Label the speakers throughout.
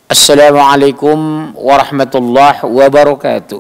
Speaker 1: Assalamualaikum warahmatullahi wabarakatuh.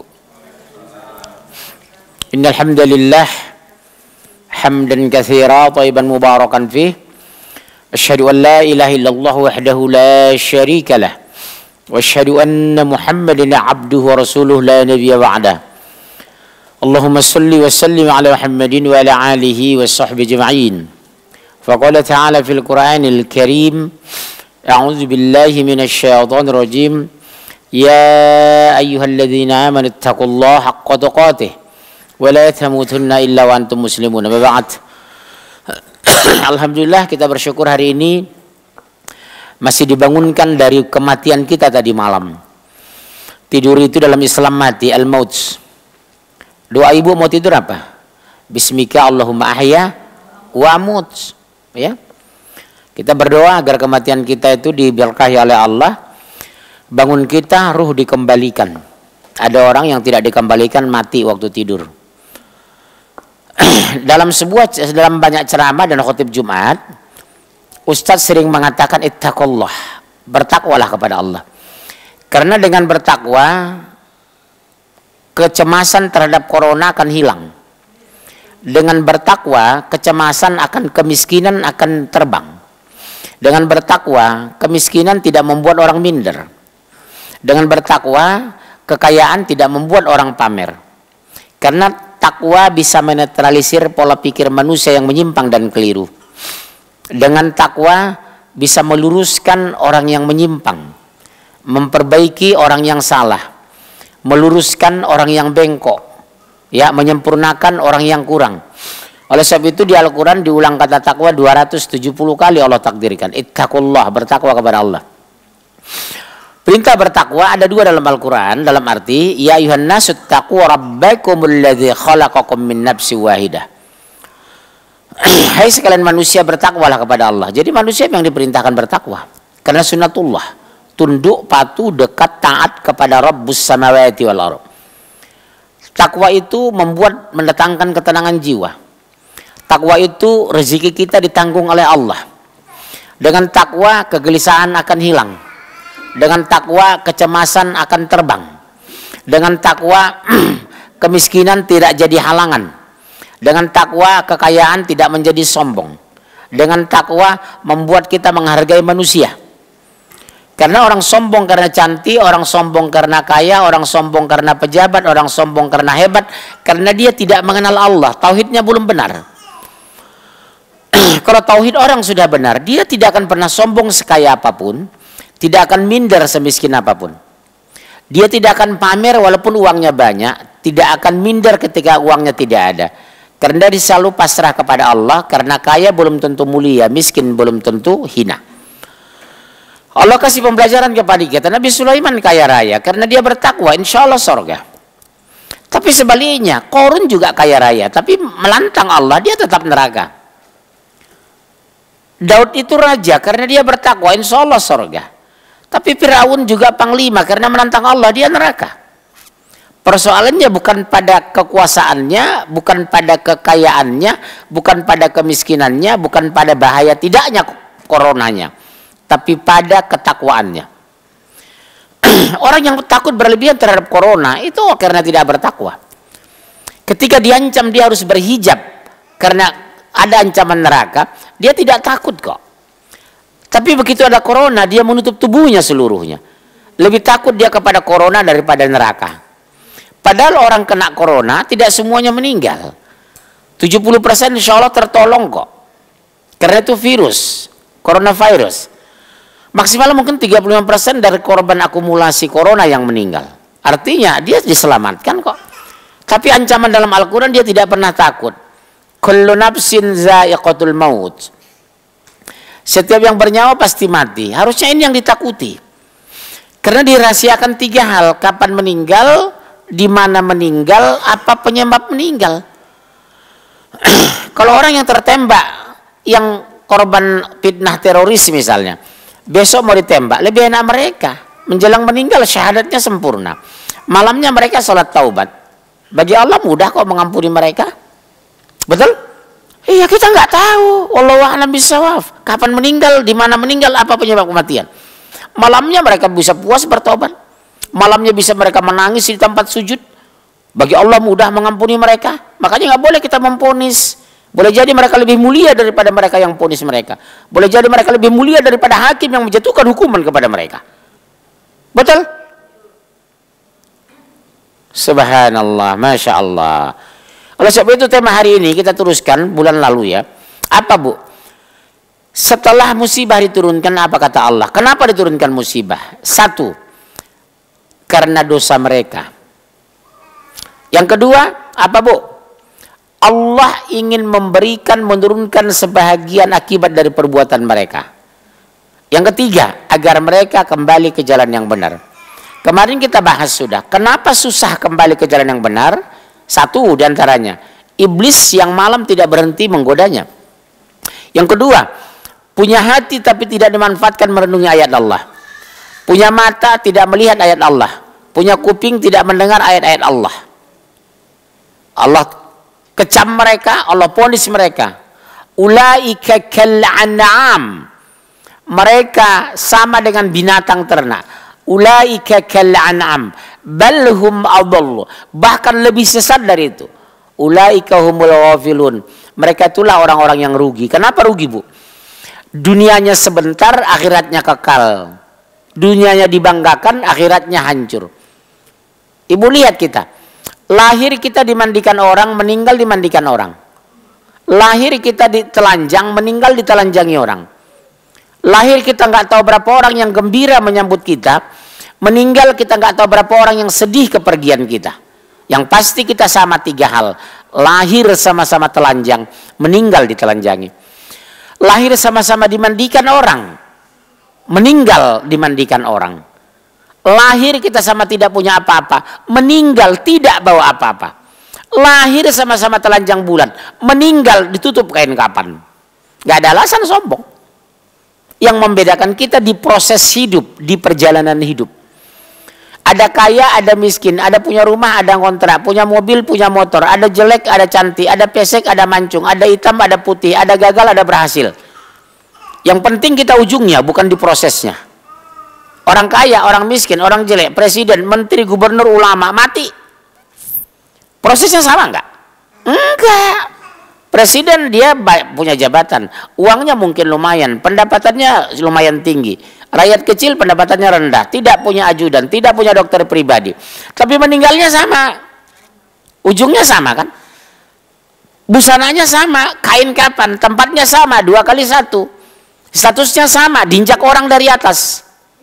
Speaker 1: Innal hamdalillah hamdan katsira thayyiban mubarakan fih. Asyhadu an la ilaha illallah wahdahu la syarika lah. Wa asyhadu anna Muhammadan abduhu wa rasuluhu la nabiyya ba'dah. Allahumma shalli wa sallim ala Muhammadin wa ala alihi wa sahbihi ajma'in. Faqala ta'ala fil Qur'anil Karim, A'udzu billahi minasy syaithanir rajim. Ya ayyuhalladzina amanu taqullaha haqqa tuqatih wa la tamutunna illa wa antum muslimun. Amma ba'd. Alhamdulillah, kita bersyukur hari ini masih dibangunkan dari kematian kita tadi malam. Tidur itu dalam Islam mati, al-maut. Doa ibu mau tidur apa? Bismika Allahumma ahya wa amut. Ya. Kita berdoa agar kematian kita itu diberkahi oleh Allah. Bangun kita, ruh dikembalikan. Ada orang yang tidak dikembalikan, mati waktu tidur. Dalam banyak ceramah dan khutib Jumat, Ustadz sering mengatakan ittaqullah, bertakwalah kepada Allah. Karena dengan bertakwa, kecemasan terhadap corona akan hilang. Dengan bertakwa, kecemasan akan kemiskinan akan terbang. Dengan bertakwa, kemiskinan tidak membuat orang minder. Dengan bertakwa, kekayaan tidak membuat orang pamer. Karena takwa bisa menetralisir pola pikir manusia yang menyimpang dan keliru. Dengan takwa bisa meluruskan orang yang menyimpang, memperbaiki orang yang salah, meluruskan orang yang bengkok, ya, menyempurnakan orang yang kurang. Oleh sebab itu di Al-Quran diulang kata takwa 270 kali Allah takdirkan. Ittaqullah, bertakwa kepada Allah. Perintah bertakwa ada dua dalam Al-Quran, dalam arti ya ayuhan nasu taqu rabbakumul ladzi khalaqakum min nafsin wahidah. Hai sekalian manusia, bertakwalah kepada Allah. Jadi manusia yang diperintahkan bertakwa karena sunnatullah, tunduk, patuh, dekat, taat kepada Rabbus samawati wal ardh. Takwa itu mendatangkan ketenangan jiwa. Takwa itu rezeki kita ditanggung oleh Allah. Dengan takwa kegelisahan akan hilang. Dengan takwa kecemasan akan terbang. Dengan takwa kemiskinan tidak jadi halangan. Dengan takwa kekayaan tidak menjadi sombong. Dengan takwa membuat kita menghargai manusia. Karena orang sombong karena cantik, orang sombong karena kaya, orang sombong karena pejabat, orang sombong karena hebat, karena dia tidak mengenal Allah, tauhidnya belum benar. Kalau tauhid orang sudah benar, dia tidak akan pernah sombong sekaya apapun, tidak akan minder semiskin apapun. Dia tidak akan pamer walaupun uangnya banyak, tidak akan minder ketika uangnya tidak ada. Karena dia selalu pasrah kepada Allah, karena kaya belum tentu mulia, miskin belum tentu hina. Allah kasih pembelajaran kepada kita. Nabi Sulaiman kaya raya karena dia bertakwa, insya Allah surga. Tapi sebaliknya, Qarun juga kaya raya, tapi melantang Allah, dia tetap neraka. Daud itu raja karena dia bertakwa, insya Allah surga. Tapi Firaun juga panglima karena menantang Allah, dia neraka. Persoalannya bukan pada kekuasaannya, bukan pada kekayaannya, bukan pada kemiskinannya, bukan pada bahaya tidaknya coronanya, tapi pada ketakwaannya. Orang yang takut berlebihan terhadap corona itu karena tidak bertakwa. Ketika diancam dia harus berhijab karena ada ancaman neraka, dia tidak takut kok. Tapi begitu ada corona, dia menutup tubuhnya seluruhnya. Lebih takut dia kepada corona daripada neraka. Padahal orang kena corona tidak semuanya meninggal. 70% insya Allah tertolong kok. Karena itu virus, coronavirus. Maksimal mungkin 35% dari korban akumulasi corona yang meninggal. Artinya dia diselamatkan kok. Tapi ancaman dalam Al-Quran dia tidak pernah takut. Kullu nafsin za'iqatul maut. Setiap yang bernyawa pasti mati. Harusnya ini yang ditakuti. Karena dirahasiakan 3 hal. Kapan meninggal, di mana meninggal, apa penyebab meninggal. Kalau orang yang tertembak, yang korban fitnah teroris misalnya, besok mau ditembak, lebih enak mereka. Menjelang meninggal syahadatnya sempurna. Malamnya mereka sholat taubat. Bagi Allah mudah kok mengampuni mereka. Betul? Iya, kita nggak tahu. Wallahu a'lam bishawab. Kapan meninggal, di mana meninggal, apa penyebab kematian. Malamnya mereka bisa puas bertobat. Malamnya bisa mereka menangis di tempat sujud. Bagi Allah mudah mengampuni mereka. Makanya nggak boleh kita memponis. Boleh jadi mereka lebih mulia daripada mereka yang ponis mereka. Boleh jadi mereka lebih mulia daripada hakim yang menjatuhkan hukuman kepada mereka. Betul? Subhanallah, Masya Allah. Oleh sebab itu tema hari ini kita teruskan bulan lalu ya. Apa Bu? Setelah musibah diturunkan, apa kata Allah? Kenapa diturunkan musibah? Satu, karena dosa mereka. Yang kedua, apa Bu? Allah ingin memberikan, menurunkan sebahagian akibat dari perbuatan mereka. Yang ketiga, agar mereka kembali ke jalan yang benar. Kemarin kita bahas sudah, kenapa susah kembali ke jalan yang benar? Satu diantaranya, iblis yang malam tidak berhenti menggodanya. Yang kedua, punya hati tapi tidak dimanfaatkan merenungi ayat Allah. Punya mata tidak melihat ayat Allah. Punya kuping tidak mendengar ayat-ayat Allah. Allah kecam mereka, Allah ponis mereka. Ulaika kal an'am. Mereka sama dengan binatang ternak. Ulaika kal an'am. Bal hum adall. Bahkan lebih sesat dari itu. Ulaika humul ghafilun. Mereka itulah orang-orang yang rugi. Kenapa rugi Bu? Dunianya sebentar, akhiratnya kekal. Dunianya dibanggakan, akhiratnya hancur. Ibu lihat kita. Lahir kita dimandikan orang, meninggal dimandikan orang. Lahir kita ditelanjang, meninggal ditelanjangi orang. Lahir kita nggak tahu berapa orang yang gembira menyambut kita. Meninggal kita nggak tahu berapa orang yang sedih kepergian kita. Yang pasti kita sama tiga hal. Lahir sama-sama telanjang, meninggal ditelanjangi. Lahir sama-sama dimandikan orang, meninggal dimandikan orang. Lahir kita sama tidak punya apa-apa, meninggal tidak bawa apa-apa. Lahir sama-sama telanjang bulan, meninggal ditutup kain kapan. Gak ada alasan sombong. Yang membedakan kita di proses hidup, di perjalanan hidup. Ada kaya, ada miskin, ada punya rumah, ada kontrak, punya mobil, punya motor, ada jelek, ada cantik, ada pesek, ada mancung, ada hitam, ada putih, ada gagal, ada berhasil. Yang penting kita ujungnya, bukan di prosesnya. Orang kaya, orang miskin, orang jelek, presiden, menteri, gubernur, ulama, mati. Prosesnya sama enggak? Enggak. Presiden dia punya jabatan, uangnya mungkin lumayan, pendapatannya lumayan tinggi. Rakyat kecil pendapatannya rendah, tidak punya ajudan, tidak punya dokter pribadi. Tapi meninggalnya sama. Ujungnya sama kan? Busananya sama, kain kapan, tempatnya sama, 2 kali 1. Statusnya sama, diinjak orang dari atas.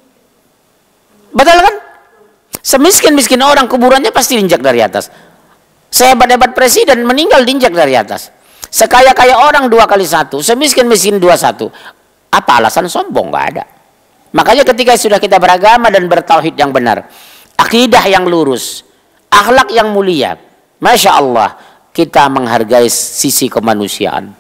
Speaker 1: Betul kan? Semiskin-miskin orang, kuburannya pasti diinjak dari atas. Sehebat-hebat presiden, meninggal diinjak dari atas. Sekaya-kaya orang 2 kali 1, semiskin-miskin 2-1. Apa alasan sombong? Gak ada. Makanya ketika sudah kita beragama dan bertauhid yang benar, akidah yang lurus, akhlak yang mulia, Masya Allah, kita menghargai sisi kemanusiaan.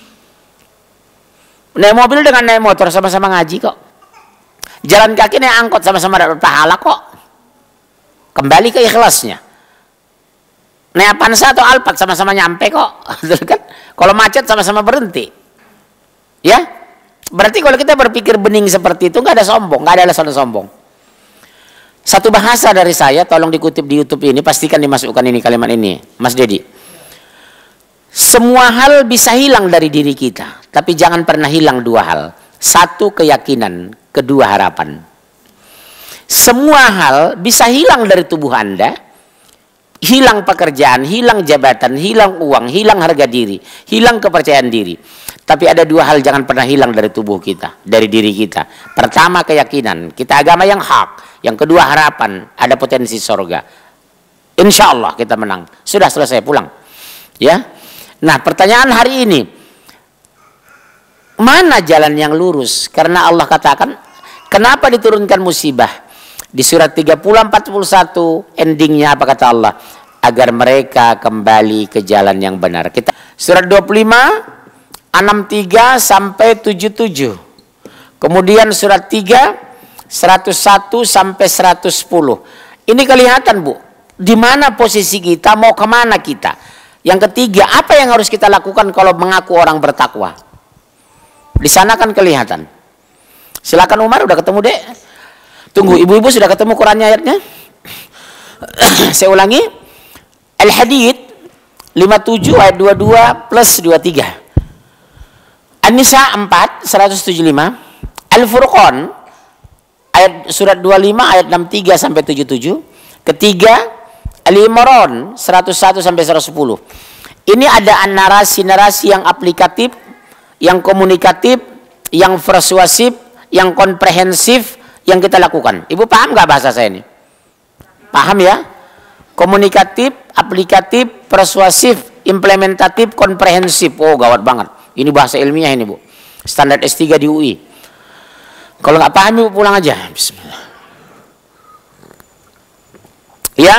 Speaker 1: Naik mobil dengan naik motor sama-sama ngaji kok. Jalan kaki naik angkot sama-sama dapat pahala kok. Kembali ke ikhlasnya. Naik Avanza atau Alphard sama-sama nyampe kok. Kalau macet sama-sama berhenti. Ya? Berarti kalau kita berpikir bening seperti itu, nggak ada sombong, nggak ada alasan sombong. Satu bahasa dari saya, tolong dikutip di YouTube ini, pastikan dimasukkan ini kalimat ini, Mas Dedi. Semua hal bisa hilang dari diri kita, tapi jangan pernah hilang 2 hal. 1 keyakinan, 2 harapan. Semua hal bisa hilang dari tubuh Anda, hilang pekerjaan, hilang jabatan, hilang uang, hilang harga diri, hilang kepercayaan diri. Tapi ada 2 hal jangan pernah hilang dari tubuh kita, dari diri kita. Pertama keyakinan, kita agama yang hak. Yang kedua harapan, ada potensi sorga. Insya Allah kita menang. Sudah selesai, pulang. Ya. Nah pertanyaan hari ini, mana jalan yang lurus? Karena Allah katakan, kenapa diturunkan musibah? Di surat 30-41 endingnya apa kata Allah? Agar mereka kembali ke jalan yang benar. Kita surat 25 63 sampai 77. Kemudian surat 3 101 sampai 110. Ini kelihatan Bu, di mana posisi kita, mau kemana kita. Yang ketiga, apa yang harus kita lakukan kalau mengaku orang bertakwa. Di sana kan kelihatan. Silakan Umar, udah ketemu Dek. Tunggu, ibu-ibu sudah ketemu Qurannya ayatnya? Saya ulangi. Al-Hadid 57 ayat 22 plus 23. An-Nisa 4 175. Al-Furqan ayat surat 25 ayat 63 sampai 77. Ketiga Al-Imran 101 sampai 110. Ini ada narasi-narasi yang aplikatif, yang komunikatif, yang persuasif, yang komprehensif yang kita lakukan. Ibu paham nggak bahasa saya ini? Paham ya? Komunikatif, aplikatif, persuasif, implementatif, komprehensif. Oh, gawat banget. Ini bahasa ilmiah ini, Bu. Standar S3 di UI. Kalau nggak paham, Ibu pulang aja. Bismillah. Ya.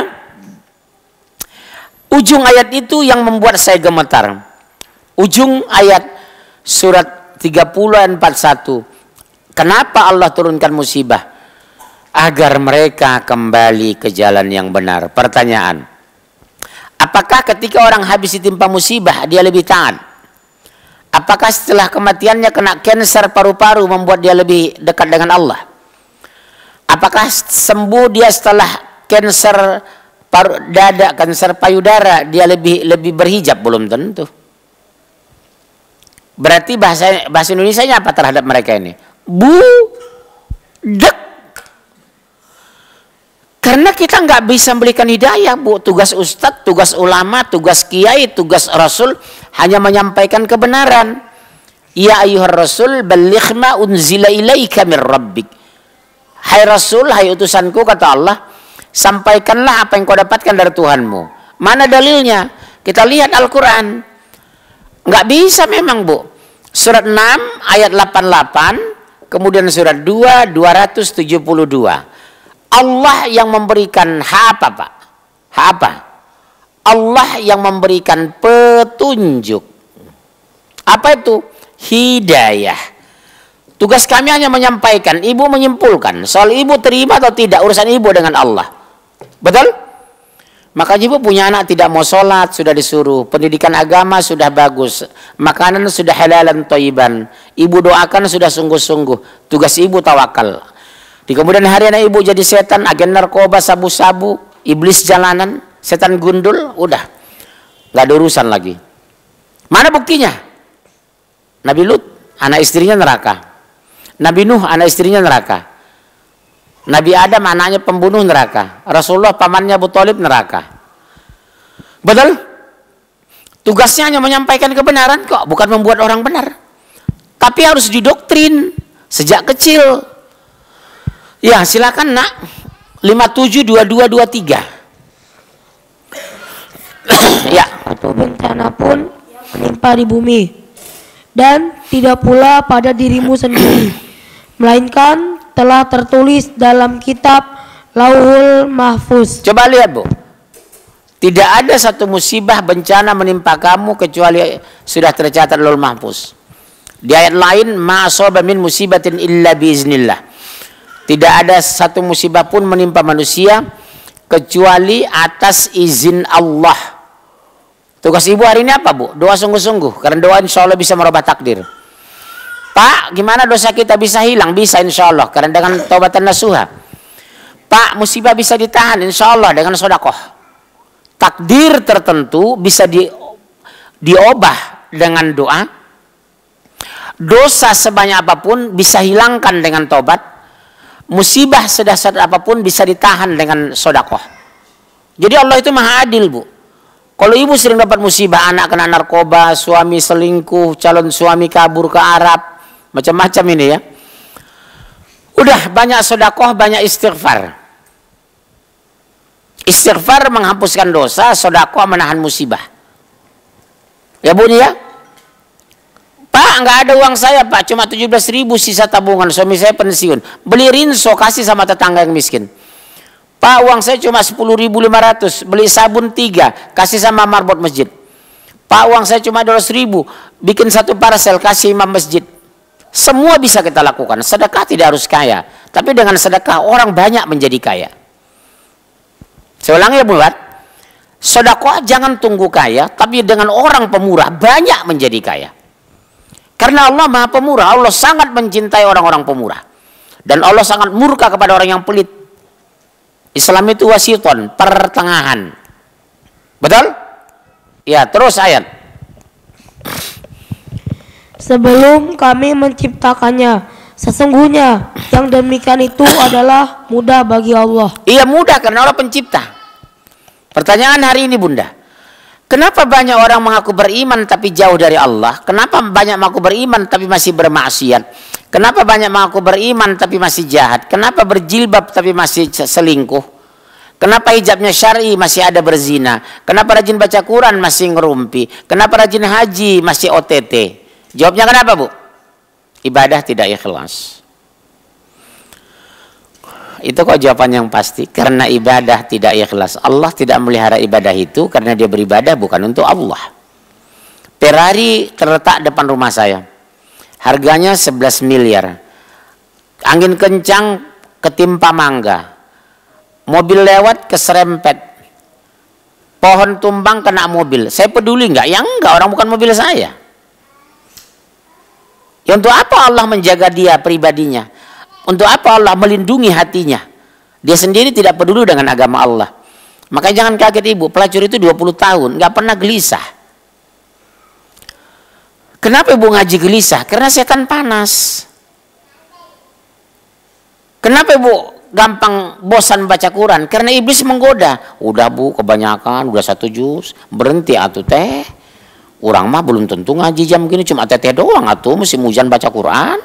Speaker 1: Ujung ayat itu yang membuat saya gemetar. Ujung ayat surat 30 ayat 41. Kenapa Allah turunkan musibah? Agar mereka kembali ke jalan yang benar. Pertanyaan, apakah ketika orang habis ditimpa musibah dia lebih taat? Apakah setelah kematiannya kena kanker paru-paru membuat dia lebih dekat dengan Allah? Apakah sembuh dia setelah kanker dada, kanker payudara dia lebih berhijab? Belum tentu. Berarti bahasa Indonesianya apa terhadap mereka ini? Budak. Karena kita nggak bisa memberikan hidayah, Bu. Tugas ustadz, tugas ulama, tugas kiai, tugas rasul hanya menyampaikan kebenaran. Ya ayyuhar rasul balligh ma unzila ilaika mir rabbik. Hai rasul, hai utusanku, kata Allah, sampaikanlah apa yang kau dapatkan dari Tuhanmu. Mana dalilnya? Kita lihat Al-Quran. Nggak bisa memang, Bu. Surat 6 ayat 88, kemudian surat 2 272. Allah yang memberikan hak apa, Pak? Hak apa? Allah yang memberikan petunjuk. Apa itu? Hidayah. Tugas kami hanya menyampaikan, ibu menyimpulkan. Soal ibu terima atau tidak, urusan ibu dengan Allah. Betul? Makanya ibu punya anak tidak mau sholat, sudah disuruh. Pendidikan agama sudah bagus. Makanan sudah halalan thayyiban. Ibu doakan sudah sungguh-sungguh. Tugas ibu tawakal. Di kemudian hari anak ibu jadi setan, agen narkoba, sabu-sabu, iblis jalanan, setan gundul, udah. Gak ada urusan lagi. Mana buktinya? Nabi Lut, anak istrinya neraka. Nabi Nuh, anak istrinya neraka. Nabi Adam, anaknya pembunuh, neraka. Rasulullah, pamannya Abu Thalib, neraka. Betul? Tugasnya hanya menyampaikan kebenaran kok, bukan membuat orang benar. Tapi harus didoktrin sejak kecil. Ya, silakan nak. 572223. Ya.
Speaker 2: Atau bencana pun menimpa di bumi, dan tidak pula pada dirimu sendiri, melainkan telah tertulis dalam kitab Lauhul Mahfuz.
Speaker 1: Coba lihat, Bu. Tidak ada satu musibah bencana menimpa kamu kecuali sudah tercatat Lauhul Mahfuz. Di ayat lain, ma asaba min musibatin illa biiznillah. Tidak ada satu musibah pun menimpa manusia kecuali atas izin Allah. Tugas ibu hari ini apa, Bu? Doa sungguh-sungguh. Karena doa insya Allah bisa merubah takdir. Pak, gimana dosa kita bisa hilang? Bisa insya Allah. Karena dengan taubatan nasuha. Pak, musibah bisa ditahan insya Allah dengan sodakoh. Takdir tertentu bisa diubah dengan doa. Dosa sebanyak apapun bisa hilangkan dengan taubat. Musibah sedahsyat apapun bisa ditahan dengan sodakoh. Jadi Allah itu maha adil, Bu. Kalau ibu sering dapat musibah, anak kena narkoba, suami selingkuh, calon suami kabur ke Arab, macam-macam ini ya. Udah banyak sodakoh, banyak istighfar. Istighfar menghapuskan dosa, sodakoh menahan musibah. Ya Bu ya. Pak, nggak ada uang saya, Pak, cuma 17.000 sisa tabungan, suami saya pensiun. Beli rinso, kasih sama tetangga yang miskin. Pak, uang saya cuma 10.500, beli sabun 3, kasih sama marbot masjid. Pak, uang saya cuma 200.000, bikin satu parcel, kasih imam masjid. Semua bisa kita lakukan. Sedekah tidak harus kaya, tapi dengan sedekah orang banyak menjadi kaya. Saya ulangi ya, buat. Sedekah jangan tunggu kaya, tapi dengan orang pemurah banyak menjadi kaya. Karena Allah maha pemurah, Allah sangat mencintai orang-orang pemurah. Dan Allah sangat murka kepada orang yang pelit. Islam itu wasiton, pertengahan. Betul? Ya, terus ayat.
Speaker 2: Sebelum kami menciptakannya, sesungguhnya yang demikian itu adalah mudah bagi Allah.
Speaker 1: Iya, mudah karena Allah pencipta. Pertanyaan hari ini, Bunda. Kenapa banyak orang mengaku beriman tapi jauh dari Allah? Kenapa banyak mengaku beriman tapi masih bermaksiat? Kenapa banyak mengaku beriman tapi masih jahat? Kenapa berjilbab tapi masih selingkuh? Kenapa hijabnya syar'i masih ada berzina? Kenapa rajin baca Quran masih ngerumpi? Kenapa rajin haji masih OTT? Jawabnya kenapa, Bu? Ibadah tidak ikhlas. Itu kok jawaban yang pasti. Karena ibadah tidak ikhlas. Allah tidak melihara ibadah itu karena dia beribadah bukan untuk Allah. Ferrari terletak depan rumah saya. Harganya 11 miliar. Angin kencang ketimpa mangga. Mobil lewat keserempet. Pohon tumbang kena mobil. Saya peduli nggak? Ya enggak, orang bukan mobil saya. Ya untuk apa Allah menjaga dia pribadinya? Untuk apa Allah melindungi hatinya? Dia sendiri tidak peduli dengan agama Allah. Makanya jangan kaget ibu, pelacur itu 20 tahun, nggak pernah gelisah. Kenapa ibu ngaji gelisah? Karena setan panas. Kenapa ibu gampang bosan baca Quran? Karena iblis menggoda. Udah bu, kebanyakan, udah 1 juz, berhenti atuh teh. Orang mah belum tentu ngaji jam gini, cuma teteh doang atuh, musim hujan baca Quran.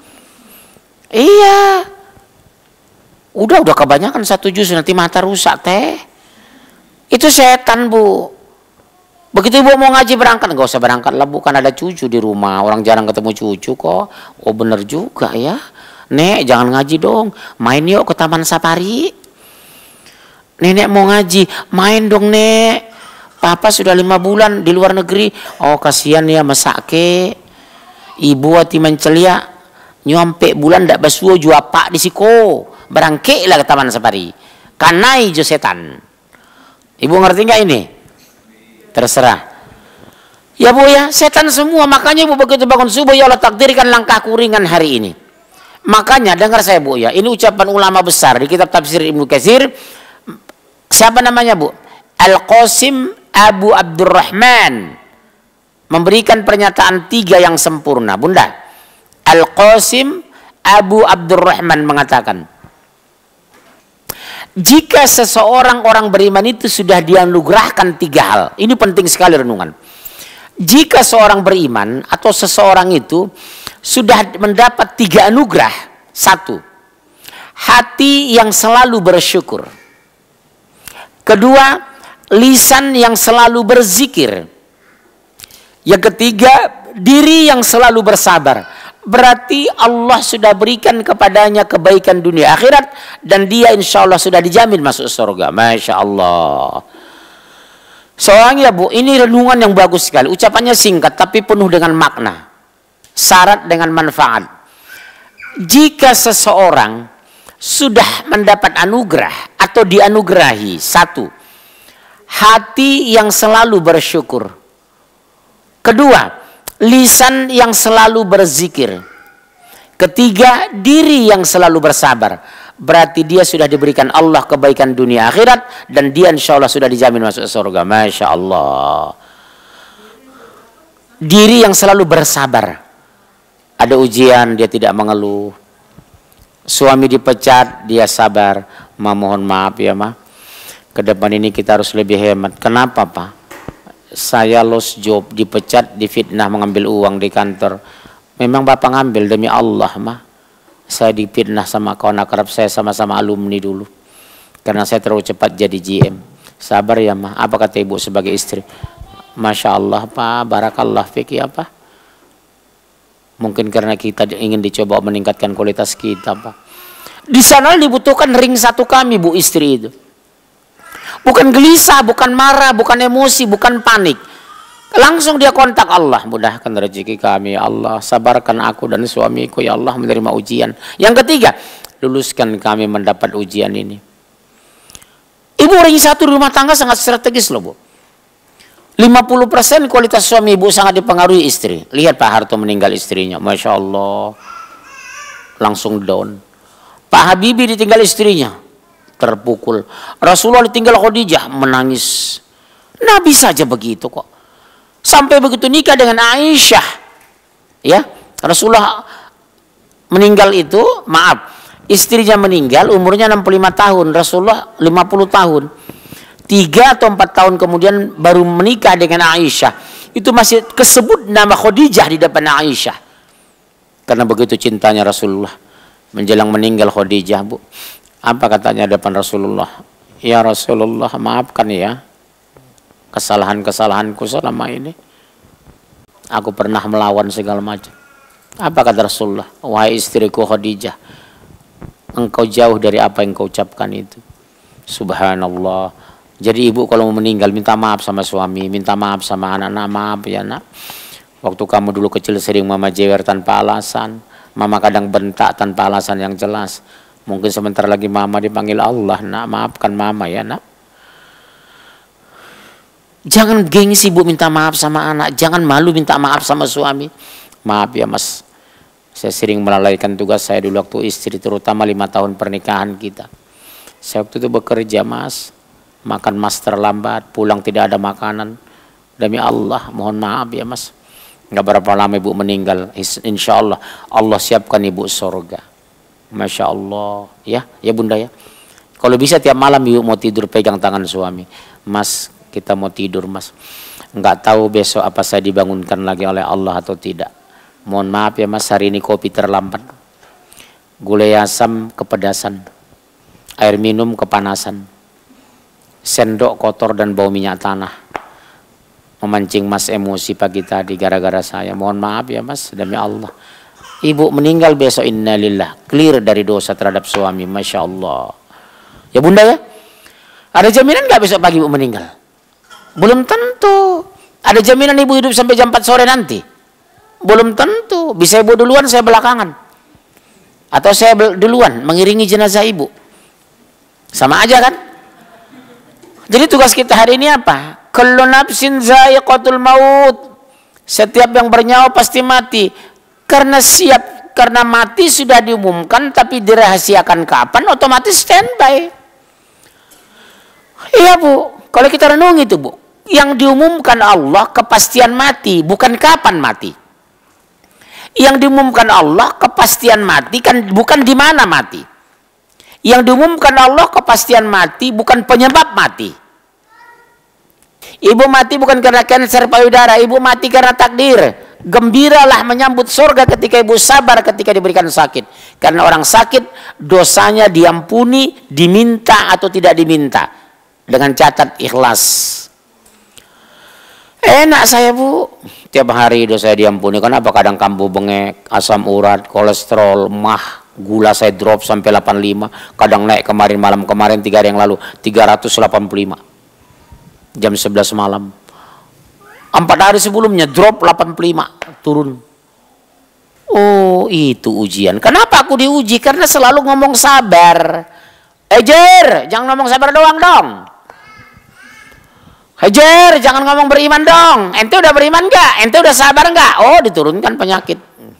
Speaker 1: Iya. Udah kebanyakan 1 juz, nanti mata rusak teh. Itu setan bu. Begitu ibu mau ngaji berangkat, nggak usah berangkat lah bu, kan ada cucu di rumah. Orang jarang ketemu cucu kok. Oh bener juga ya. Nek jangan ngaji dong, main yuk ke Taman Safari. Nenek mau ngaji, main dong nek. Papa sudah 5 bulan di luar negeri. Oh kasihan ya masake. Ibu hati mencelia. Nyampe bulan ndak basuh jua pak di siko. Berangke lah ke Taman Safari. Kanai jo setan. Ibu ngerti nggak ini? Terserah. Ya bu ya, setan semua. Makanya ibu begitu bangun subuh ya Allah takdirkan langkahku ringan hari ini. Makanya dengar saya bu ya. Ini ucapan ulama besar di kitab tafsir Ibnu Katsir. Siapa namanya bu? Al-Qasim Abu Abdurrahman memberikan pernyataan 3 yang sempurna. Bunda, Al-Qasim Abu Abdurrahman mengatakan, jika seseorang orang beriman itu sudah dianugerahkan 3 hal. Ini penting sekali renungan. Jika seorang beriman atau seseorang itu sudah mendapat 3 anugerah. 1, hati yang selalu bersyukur. Kedua, lisan yang selalu berzikir. Yang ketiga, diri yang selalu bersabar. Berarti Allah sudah berikan kepadanya kebaikan dunia akhirat dan dia insya Allah sudah dijamin masuk surga. Masya Allah. Soalnya bu, ini renungan yang bagus sekali. Ucapannya singkat tapi penuh dengan makna. Syarat dengan manfaat. Jika seseorang sudah mendapat anugerah atau dianugerahi, 1, hati yang selalu bersyukur. Kedua, lisan yang selalu berzikir. Ketiga, diri yang selalu bersabar. Berarti dia sudah diberikan Allah kebaikan dunia akhirat dan dia insya Allah sudah dijamin masuk surga. Masya Allah. Diri yang selalu bersabar. Ada ujian dia tidak mengeluh. Suami dipecat dia sabar. Ma mohon maaf ya ma. Ke depan ini kita harus lebih hemat. Kenapa pak? Saya lost job, dipecat, difitnah mengambil uang di kantor. Memang bapak ngambil demi Allah mah. Saya difitnah sama kawan akrab saya, sama-sama alumni dulu. Karena saya terlalu cepat jadi GM. Sabar ya mah. Apa kata ibu sebagai istri? Masya Allah pak, barakallah fiki apa? Mungkin karena kita ingin dicoba meningkatkan kualitas kita pak. Di sana dibutuhkan ring 1 kami bu istri itu. Bukan gelisah, bukan marah, bukan emosi, bukan panik. Langsung dia kontak Allah. Mudahkan rezeki kami ya Allah. Sabarkan aku dan suamiku ya Allah menerima ujian. Yang ketiga, luluskan kami mendapat ujian ini. Ibu ring 1 rumah tangga sangat strategis loh bu. 50% kualitas suami ibu sangat dipengaruhi istri. Lihat Pak Harto meninggal istrinya. Masya Allah. Langsung down. Pak Habibie ditinggal istrinya, terpukul. Rasulullah ditinggal Khadijah, menangis. Nabi saja begitu kok. Sampai begitu nikah dengan Aisyah. Ya, Rasulullah meninggal itu, maaf, istrinya meninggal umurnya 65 tahun, Rasulullah 50 tahun. 3 atau 4 tahun kemudian baru menikah dengan Aisyah. Itu masih kesebut nama Khadijah di depan Aisyah. Karena begitu cintanya Rasulullah. Menjelang meninggal Khadijah, Bu, apa katanya depan Rasulullah? Ya Rasulullah, maafkan ya kesalahan-kesalahanku selama ini. Aku pernah melawan segala macam. Apa kata Rasulullah? Wahai istriku Khadijah, engkau jauh dari apa yang kau ucapkan itu. Subhanallah. Jadi ibu kalau mau meninggal minta maaf sama suami, minta maaf sama anak-anak. Maaf ya nak, waktu kamu dulu kecil sering mama jewer tanpa alasan, mama kadang bentak tanpa alasan yang jelas. Mungkin sebentar lagi mama dipanggil Allah, nak, maafkan mama ya nak. Jangan gengsi bu minta maaf sama anak, jangan malu minta maaf sama suami. Maaf ya mas, saya sering melalaikan tugas saya dulu waktu istri, terutama 5 tahun pernikahan kita. Saya waktu itu bekerja mas, makan mas terlambat, pulang tidak ada makanan. Demi Allah, mohon maaf ya mas. Nggak berapa lama ibu meninggal, insya Allah Allah siapkan ibu surga. Masya Allah, ya bunda ya. Kalau bisa tiap malam ibu mau tidur pegang tangan suami, mas kita mau tidur mas. Nggak tahu besok apa saya dibangunkan lagi oleh Allah atau tidak. Mohon maaf ya mas, hari ini kopi terlambat, gulai asam kepedasan, air minum kepanasan, sendok kotor dan bau minyak tanah, memancing mas emosi pagi tadi gara-gara saya. Mohon maaf ya mas, demi Allah. Ibu meninggal besok, innalillah, clear dari dosa terhadap suami. Masya Allah. Ya bunda ya, ada jaminan nggak besok pagi ibu meninggal? Belum tentu. Ada jaminan ibu hidup sampai jam 4 sore nanti? Belum tentu. Bisa ibu duluan, saya belakangan. Atau saya duluan mengiringi jenazah ibu. Sama aja kan? Jadi tugas kita hari ini apa? Kullu nafsin zaiqatul maut. Setiap yang bernyawa pasti mati. Karena mati sudah diumumkan, tapi dirahasiakan kapan, otomatis standby. Iya bu, kalau kita renung itu bu, yang diumumkan Allah kepastian mati, bukan kapan mati. Yang diumumkan Allah kepastian mati kan bukan di mana mati. Yang diumumkan Allah kepastian mati bukan penyebab mati. Ibu mati bukan karena kanker payudara, ibu mati karena takdir. Gembiralah menyambut surga ketika ibu sabar ketika diberikan sakit. Karena orang sakit dosanya diampuni, diminta atau tidak diminta. Dengan catat ikhlas. Enak saya bu, tiap hari dosa saya diampuni. Kenapa? Kadang kambuh bengek, asam urat, kolesterol, mah, gula saya drop sampai 85. Kadang naik kemarin, malam kemarin 3 hari yang lalu 385 jam 11 malam. 4 hari sebelumnya drop 85, turun. Oh itu ujian. Kenapa aku diuji? Karena selalu ngomong sabar. Ejer, jangan ngomong sabar doang dong. Hajar, jangan ngomong beriman dong. Ente udah beriman gak? Ente udah sabar gak? Oh, diturunkan penyakit.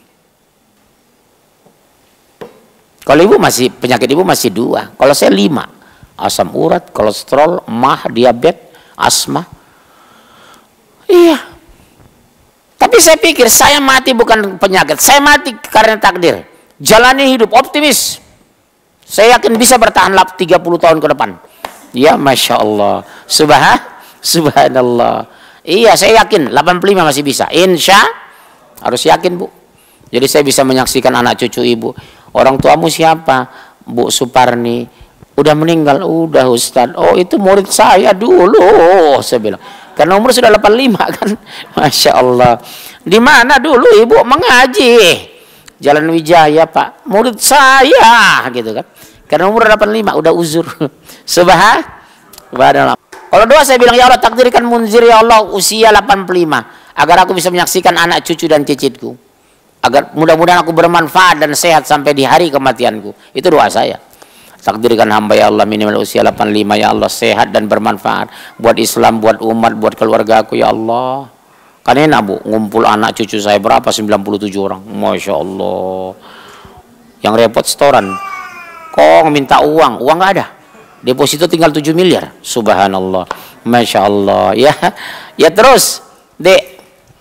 Speaker 1: Kalau ibu masih, penyakit ibu masih 2. Kalau saya 5. Asam urat, kolesterol, mah, diabetes, asma. Iya. Tapi saya pikir saya mati bukan penyakit. Saya mati karena takdir. Jalani hidup optimis. Saya yakin bisa bertahan 30 tahun ke depan. Ya, Masya Allah. Subhanallah. Iya, saya yakin 85 masih bisa. Insya harus yakin bu. Jadi saya bisa menyaksikan anak cucu ibu. Orang tuamu siapa? Bu Suparni. Udah meninggal. Udah Ustadz. Oh itu murid saya dulu. Saya bilang. Karena umur sudah 85 kan. Masya Allah. Di mana dulu ibu mengaji? Jalan Wijaya pak. Murid saya gitu kan. Karena umur 85 udah uzur. Subhanallah. Kalau doa saya bilang, ya Allah takdirkan munzir ya Allah usia 85. Agar aku bisa menyaksikan anak cucu dan cicitku. Agar mudah-mudahan aku bermanfaat dan sehat sampai di hari kematianku. Itu doa saya. Takdirkan hamba ya Allah minimal usia 85 ya Allah. Sehat dan bermanfaat. Buat Islam, buat umat, buat keluarga aku ya Allah. Kan enak bu, ngumpul anak cucu saya berapa? 97 orang. Masya Allah. Yang repot setoran. Kok minta uang nggak ada. Deposito tinggal 7 miliar. Subhanallah. Masya Allah. Ya terus, Dek.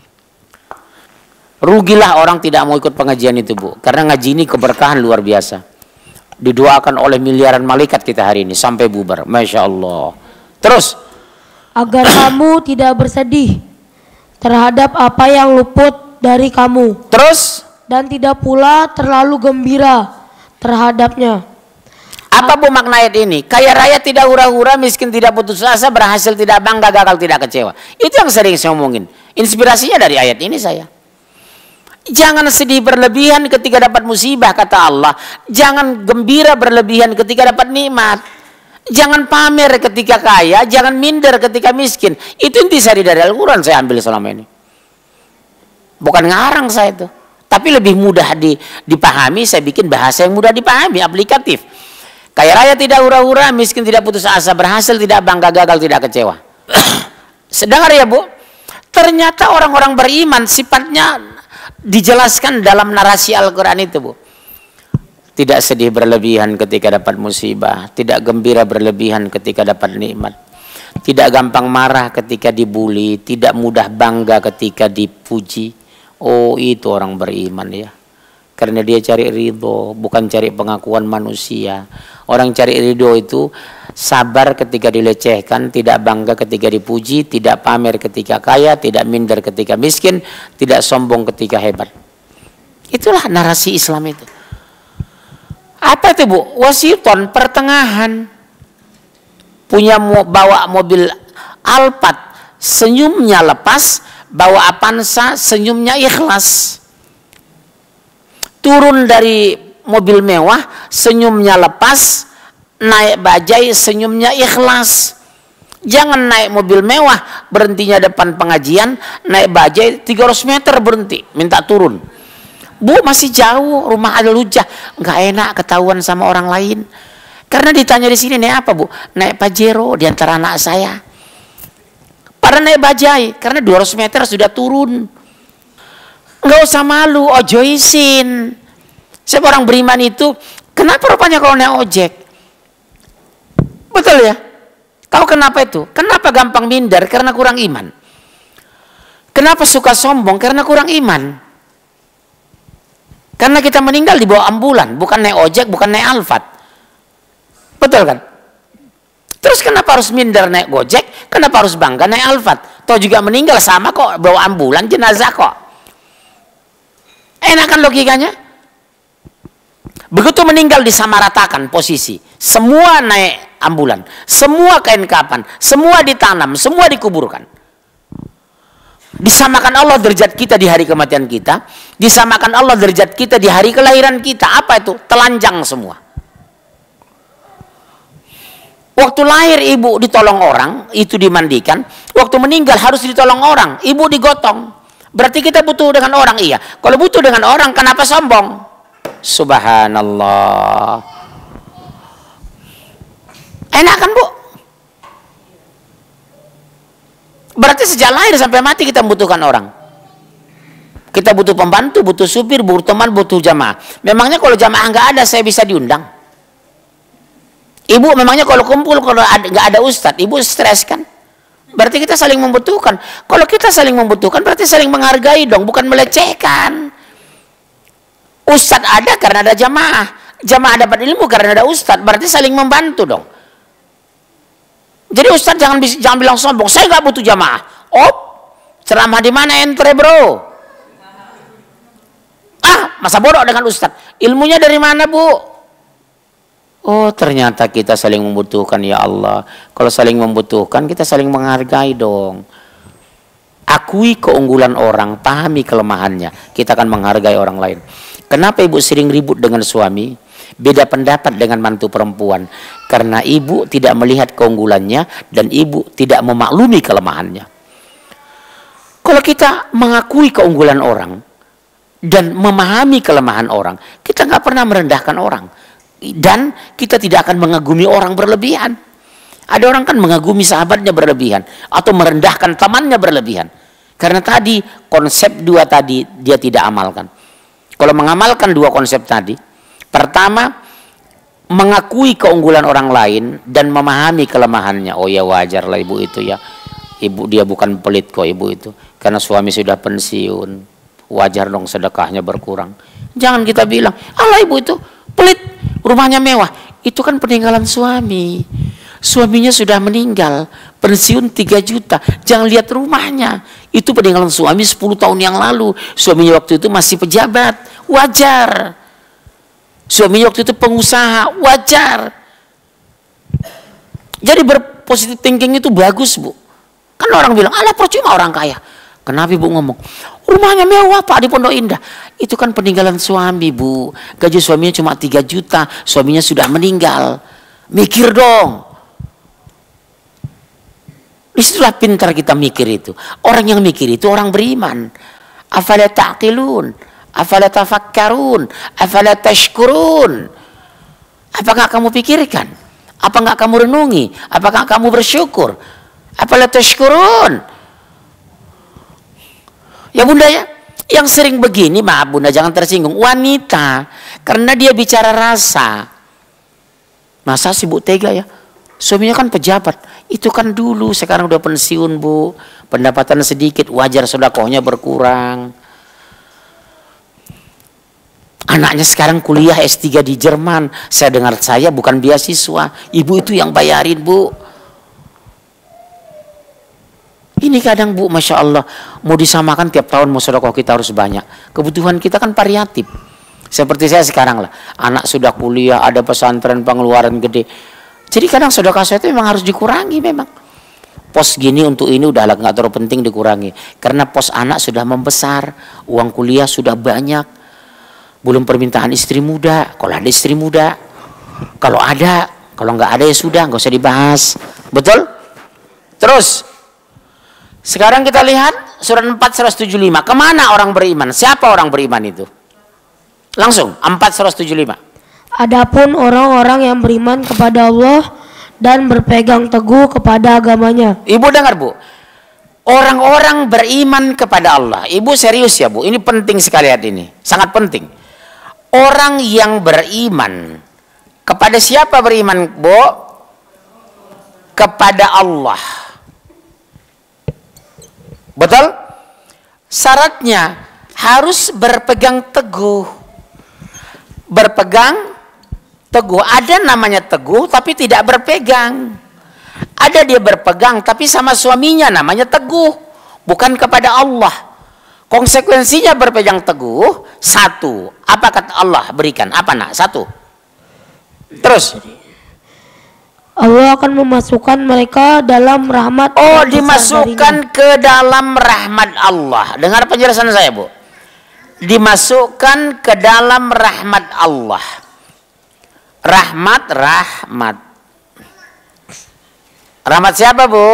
Speaker 1: Rugilah orang tidak mau ikut pengajian itu, Bu. Karena ngaji ini keberkahan luar biasa. Didoakan oleh miliaran malaikat kita hari ini sampai bubar. Masya Allah. Terus.
Speaker 2: Agar kamu tidak bersedih terhadap apa yang luput dari kamu.
Speaker 1: Terus.
Speaker 2: Dan tidak pula terlalu gembira terhadapnya.
Speaker 1: Apa Bu makna ayat ini? Kaya raya tidak hura-hura, miskin tidak putus asa, berhasil tidak bangga, gagal tidak kecewa. Itu yang sering saya omongin. Inspirasinya dari ayat ini saya. Jangan sedih berlebihan ketika dapat musibah, kata Allah. Jangan gembira berlebihan ketika dapat nikmat. Jangan pamer ketika kaya, jangan minder ketika miskin. Itu intisari dari Al-Quran saya ambil selama ini. Bukan ngarang saya itu. Tapi lebih mudah dipahami, saya bikin bahasa yang mudah dipahami, aplikatif. Kaya raya tidak hura-hura, miskin tidak putus asa, berhasil tidak bangga, gagal tidak kecewa. Sedangkan ya Bu, ternyata orang-orang beriman sifatnya dijelaskan dalam narasi Al-Quran itu, Bu. Tidak sedih berlebihan ketika dapat musibah, tidak gembira berlebihan ketika dapat nikmat, tidak gampang marah ketika dibuli, tidak mudah bangga ketika dipuji. Oh, itu orang beriman ya. Karena dia cari ridho, bukan cari pengakuan manusia. Orang cari ridho itu sabar ketika dilecehkan, tidak bangga ketika dipuji, tidak pamer ketika kaya, tidak minder ketika miskin, tidak sombong ketika hebat. Itulah narasi Islam itu. Apa itu, Bu? Wasiton, pertengahan. Punya bawa mobil Alphard, senyumnya lepas, bawa Avanza, senyumnya ikhlas. Turun dari mobil mewah, senyumnya lepas, naik bajai, senyumnya ikhlas. Jangan naik mobil mewah, berhentinya depan pengajian, naik bajai 300 meter berhenti, minta turun. Bu, masih jauh, rumah ada lujah, nggak enak ketahuan sama orang lain. Karena ditanya di sini naik apa, Bu? Naik Pajero di antara anak saya. Pada naik bajai, karena 200 meter sudah turun. Nggak usah malu, ojo isin. Siapa orang beriman itu, kenapa rupanya kalau naik ojek? Betul ya? Tahu kenapa itu? Kenapa gampang minder? Karena kurang iman. Kenapa suka sombong? Karena kurang iman. Karena kita meninggal di bawah ambulan, bukan naik ojek, bukan naik Alphard. Betul kan? Terus kenapa harus minder naik Gojek? Kenapa harus bangga naik Alphard? Toh juga meninggal sama kok, bawa ambulan, jenazah kok. Enak kan logikanya? Begitu meninggal disamaratakan posisi. Semua naik ambulan, semua kain kapan, semua ditanam, semua dikuburkan. Disamakan Allah derajat kita di hari kematian kita, disamakan Allah derajat kita di hari kelahiran kita. Apa itu? Telanjang semua. Waktu lahir ibu ditolong orang, itu dimandikan. Waktu meninggal harus ditolong orang, ibu digotong. Berarti kita butuh dengan orang, iya. Kalau butuh dengan orang, kenapa sombong? Subhanallah. Enak kan, Bu? Berarti sejak lahir sampai mati kita membutuhkan orang. Kita butuh pembantu, butuh supir, butuh teman, butuh jamaah. Memangnya kalau jamaah nggak ada, saya bisa diundang? Ibu memangnya kalau kumpul, kalau nggak ada ustadz, ibu stres kan? Berarti kita saling membutuhkan. Kalau kita saling membutuhkan, berarti saling menghargai dong, bukan melecehkan. Ustadz ada karena ada jamaah. Jamaah dapat ilmu karena ada ustadz, berarti saling membantu dong. Jadi ustadz jangan bilang sombong, saya nggak butuh jamaah. Oh, ceramah di mana ente, bro? Ah, masa bodoh dengan ustadz? Ilmunya dari mana, Bu? Oh, ternyata kita saling membutuhkan, ya Allah. Kalau saling membutuhkan, kita saling menghargai dong. Akui keunggulan orang, pahami kelemahannya, kita akan menghargai orang lain. Kenapa ibu sering ribut dengan suami? Beda pendapat dengan mantu perempuan. Karena ibu tidak melihat keunggulannya dan ibu tidak memaklumi kelemahannya. Kalau kita mengakui keunggulan orang dan memahami kelemahan orang, kita nggak pernah merendahkan orang. Dan kita tidak akan mengagumi orang berlebihan. Ada orang kan mengagumi sahabatnya berlebihan atau merendahkan temannya berlebihan. Karena tadi konsep dua tadi dia tidak amalkan. Kalau mengamalkan dua konsep tadi, pertama mengakui keunggulan orang lain dan memahami kelemahannya. Oh ya, wajar lah ibu itu ya. Ibu dia bukan pelit kok ibu itu. Karena suami sudah pensiun. Wajar dong sedekahnya berkurang. Jangan kita bilang, "Allah ibu itu pelit, rumahnya mewah." Itu kan peninggalan suami. Suaminya sudah meninggal, pensiun 3 juta. Jangan lihat rumahnya. Itu peninggalan suami 10 tahun yang lalu. Suaminya waktu itu masih pejabat. Wajar. Suaminya waktu itu pengusaha. Wajar. Jadi berpositif thinking itu bagus, Bu. Kan orang bilang, "Alah percuma orang kaya." Kenapa ibu ngomong? Rumahnya mewah Pak di Pondok Indah. Itu kan peninggalan suami, Bu. Gaji suaminya cuma 3 juta. Suaminya sudah meninggal. Mikir dong. Disitulah pintar kita mikir itu. Orang yang mikir itu orang beriman. Afala ta'qilun, afala tafakkarun, afala tashkurun. Apakah kamu pikirkan? Apa enggak kamu renungi? Apakah kamu bersyukur? Afala tashkurun. Ya Bunda ya, yang sering begini, maaf Bunda jangan tersinggung, wanita, karena dia bicara rasa. Masa sih Bu tega ya? Suaminya kan pejabat, itu kan dulu, sekarang udah pensiun Bu, pendapatan sedikit, wajar sedekahnya berkurang. Anaknya sekarang kuliah S3 di Jerman, saya dengar saya bukan beasiswa, ibu itu yang bayarin Bu. Ini kadang Bu, Masya Allah, mau disamakan tiap tahun mau sedekah kita harus banyak. Kebutuhan kita kan variatif. Seperti saya sekarang lah, anak sudah kuliah, ada pesantren pengeluaran gede. Jadi kadang sedekah saya itu memang harus dikurangi memang. Pos gini untuk ini udah nggak terlalu penting dikurangi. Karena pos anak sudah membesar, uang kuliah sudah banyak. Belum permintaan istri muda, kalau ada istri muda. Kalau ada, kalau nggak ada ya sudah, nggak usah dibahas. Betul? Terus, sekarang kita lihat surat 475. Kemana orang beriman? Siapa orang beriman itu? Langsung 475.
Speaker 2: Adapun orang-orang yang beriman kepada Allah dan berpegang teguh kepada agamanya.
Speaker 1: Ibu dengar Bu, orang-orang beriman kepada Allah. Ibu serius ya Bu, ini penting sekali lihat ini, sangat penting. Orang yang beriman kepada siapa beriman Bu? Kepada Allah. Betul? Syaratnya harus berpegang teguh. Berpegang teguh. Ada namanya teguh tapi tidak berpegang. Ada dia berpegang tapi sama suaminya namanya teguh, bukan kepada Allah. Konsekuensinya berpegang teguh, satu, apa kata Allah berikan? Apa nak? Satu. Terus
Speaker 2: Allah akan memasukkan mereka dalam rahmat.
Speaker 1: Oh, dimasukkan ke dalam rahmat Allah. Dengar penjelasan saya Bu. Dimasukkan ke dalam rahmat Allah. Rahmat. Rahmat siapa Bu?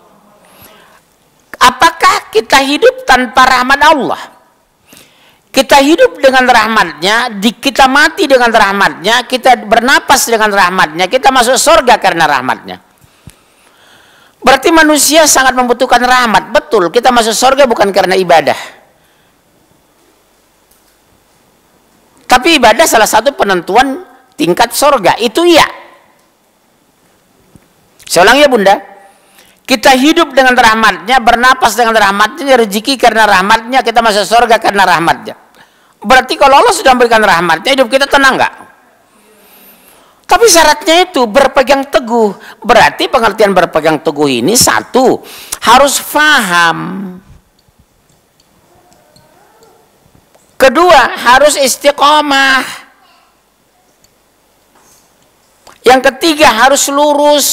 Speaker 1: Apakah kita hidup tanpa rahmat Allah? Kita hidup dengan rahmatnya, kita mati dengan rahmatnya, kita bernapas dengan rahmatnya, kita masuk surga karena rahmatnya. Berarti manusia sangat membutuhkan rahmat. Betul, kita masuk surga bukan karena ibadah. Tapi ibadah salah satu penentuan tingkat surga, itu iya. Saya ulang ya Bunda. Kita hidup dengan rahmatnya, bernapas dengan rahmatnya, rezeki karena rahmatnya, kita masuk surga karena rahmatnya. Berarti kalau Allah sudah memberikan rahmatnya, hidup kita tenang nggak? Tapi syaratnya itu berpegang teguh. Berarti pengertian berpegang teguh ini satu, harus faham. Kedua, harus istiqomah. Yang ketiga, harus lurus.